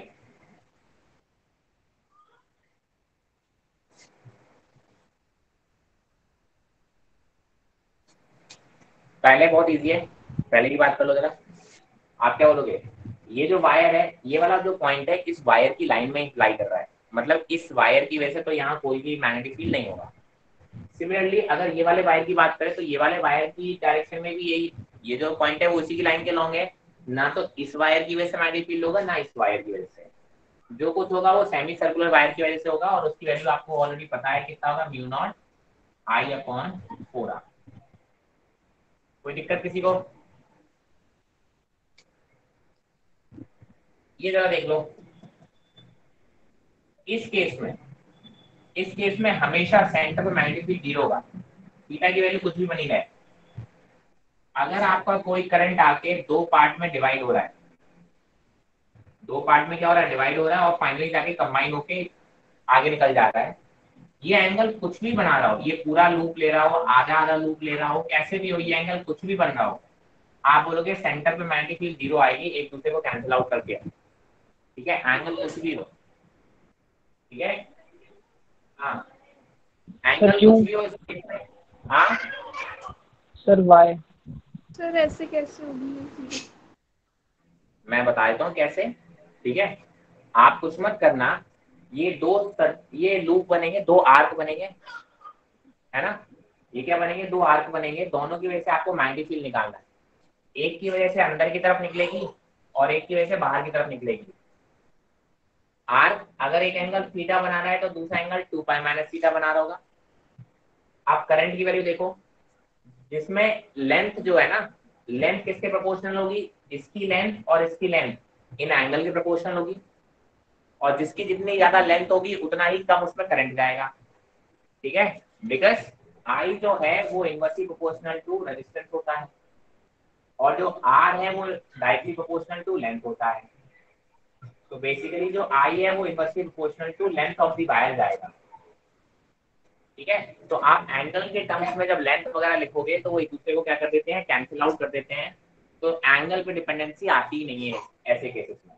पहले बहुत इजी है, पहले की बात कर लो जरा। आप क्या बोलोगे? ये जो वायर है, ये वाला जो पॉइंट है इस वायर की लाइन में अप्लाई कर रहा है, मतलब इस वायर की वजह से तो यहाँ कोई भी मैग्नेटिक फील्ड नहीं होगा। सिमिलरली अगर ये वाले वायर की बात करें तो ये वाले वायर की डायरेक्शन में भी यही, ये जो पॉइंट है वो उसी की लाइन के लॉन्ग है, ना तो इस वायर की वजह से मैग्नेटिक फील्ड होगा ना इस वायर की वजह से। जो कुछ होगा वो सेमी सर्कुलर वायर की वजह से होगा, और उसकी वैल्यू आपको ऑलरेडी पता है कितना होगा, mu naught I upon 4r। कोई दिक्कत किसी को? ये जरा देख लो, इस केस में हमेशा सेंटर पर मैग्नेटिक फील्ड 0 होगा, थीटा की वैल्यू कुछ भी बनी रहे। अगर आपका कोई करंट आके दो पार्ट में डिवाइड हो रहा है, दो पार्ट में क्या हो रहा है, डिवाइड हो रहा है, और फाइनली जाके कंबाइन होके आगे निकल जाता है, ये एंगल कुछ भी बना रहा हो, ये पूरा लूप ले रहा हो, आधा आधा लूप ले रहा हो, कैसे भी हो, ये एंगल कुछ भी बन रहा हो, आप बोलोगे सेंटर पे मैग्नेटिक फील्ड 0 आएगी, एक दूसरे को कैंसिल आउट करके। ठीक है, एंगल कुछ भी हो, ठीक है, हाँ, एंगल कुछ भी हो। हाँ सर वाई। सर ऐसे कैसे होगी? मैं बता देता हूँ कैसे, ठीक है, आप कुछ मत करना, ये लूप बनेंगे, दो आर्क बनेंगे, है ना, ये क्या बनेंगे, दो आर्क बनेंगे, दोनों की वजह से आपको मैग्नेटिक फील्ड निकालना है। एक की वजह से अंदर की तरफ निकलेगी और एक की वजह से बाहर की तरफ निकलेगी। आर्क अगर एक एंगल थीटा बना रहा है तो दूसरा एंगल 2 पाई माइनस थीटा बना रहा होगा। आप करंट की वैल्यू देखो, जिसमें लेंथ जो है ना, लेंथ किसके प्रोपोर्शनल होगी, इसकी लेंथ और इसकी लेंथ इन एंगल के प्रोपोर्शनल होगी, और जिसकी जितनी ज्यादा लेंथ होगी उतना ही कम उसमें करंट जाएगा। ठीक है, बिकॉज आई जो है वो इनवर्सली प्रोपोर्शनल टू रेजिस्टेंस होता है, और जो आर है वो डायरेक्टली प्रोपोर्शनल टू लेंथ होता है। तो बेसिकली जो आई है वो inversely proportional to length of the wire जाएगा। ठीक है, तो आप एंगल के टर्म्स में जब लेंथ वगैरह लिखोगे तो वो एक दूसरे को क्या कर देते हैं, कैंसिल आउट कर देते हैं, तो एंगल पे डिपेंडेंसी आती ही नहीं है ऐसे केसेस में।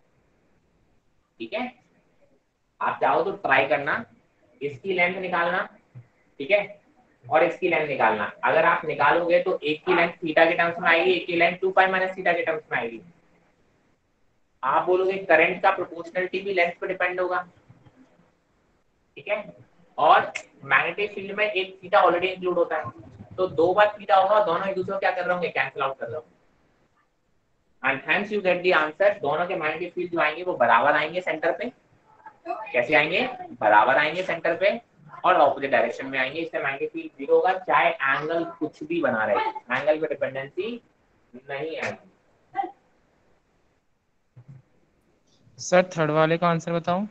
ठीक है, आप चाहो तो ट्राई करना, इसकी लेंथ निकालना, ठीक है, और इसकी लेंथ निकालना। अगर आप निकालोगे तो एक की लेंथ थीटा के टर्म्स में आएगी, एक की लेंथ 2 पाई माइनस थीटा के टर्म्स में आएगी। आप बोलोगे करंट का प्रोपोर्शनलिटी भी लेंथ पे डिपेंड होगा। ठीक है, और मैग्नेटिक फील्ड में एक थीटा ऑलरेडी इंक्लूड होता है, तो दो बार थीटा होगा, दोनों एक दूसरे को क्या कर रहे होंगे, कैंसिल आउट कर रहे होंगे। And hence you get the answer, दोनों के मैग्नेटिक फील्ड जो आएंगे वो बराबर आएंगे सेंटर पे। कैसे आएंगे, बराबर आएंगे सेंटर पे, और ऑपोजिट डायरेक्शन में आएंगे, इससे मैग्नेटिक फील्ड 0 होगा, चाहे एंगल कुछ भी बना रहे, एंगल पे डिपेंडेंसी नहीं आएगी। सर थर्ड वाले का आंसर बताओ।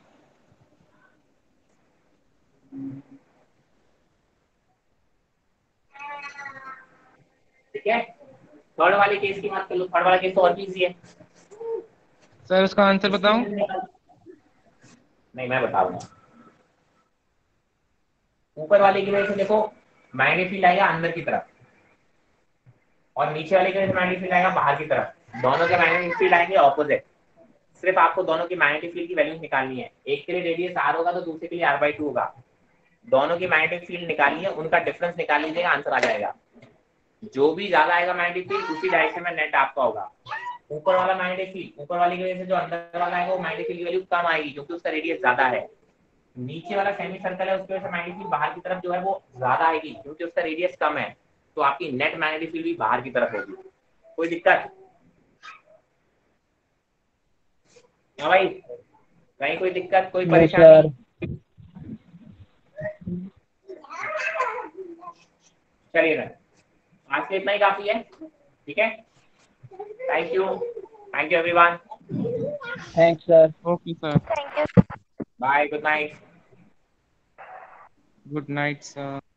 ठीक है, थर्ड वाले केस की बात कर लो, थर्ड वाला केस तो और भी इजी है। सर उसका आंसर बताओ। नहीं, मैं बताऊंगा। ऊपर वाले की वजह से देखो मैग्नेटिक फील्ड आएगा अंदर की तरफ, और नीचे वाले की वजह से मैग्नेटिक फील्ड आएगा बाहर की तरफ, दोनों के मैग्नेटिक फील्ड आएंगे ऑपोजिट। सिर्फ आपको दोनों की मैग्नेटिक फील्ड की वैल्यू निकालनी है, एक के लिए रेडियस r होगा तो दूसरे के लिए r/2 होगा, दोनों की मैग्नेटिक फील्ड निकालनी है, उनका डिफरेंस निकाल लीजिएगा, आंसर आ जाएगा। जो भी ज्यादा आएगा मैग्नेटिक फील्ड उसी डायरेक्शन में नेट आपका होगा। ऊपर वाला मैग्नेटिक फील्ड, ऊपर वाली की वजह से जो अंदर वाला आएगा वो मैग्नेटिक फील्ड की वैल्यू कम आएगी क्योंकि उसका रेडियस ज्यादा है। नीचे वाला सेमी सर्कल है, उसकी वजह से मैग्नेटिक फील्ड बाहर की तरफ जो है वो ज्यादा आएगी क्योंकि उसका रेडियस कम है, तो आपकी नेट मैग्नेटिक फील्ड भी बाहर की तरफ होगी। कोई दिक्कत? हाँ भाई, कहीं कोई दिक्कत, कोई परेशानी? चलिए ना, आज के इतना ही काफी है। ठीक है, thank you everyone. Thanks sir. Okay sir, Thank you. Bye, good night. Good night sir.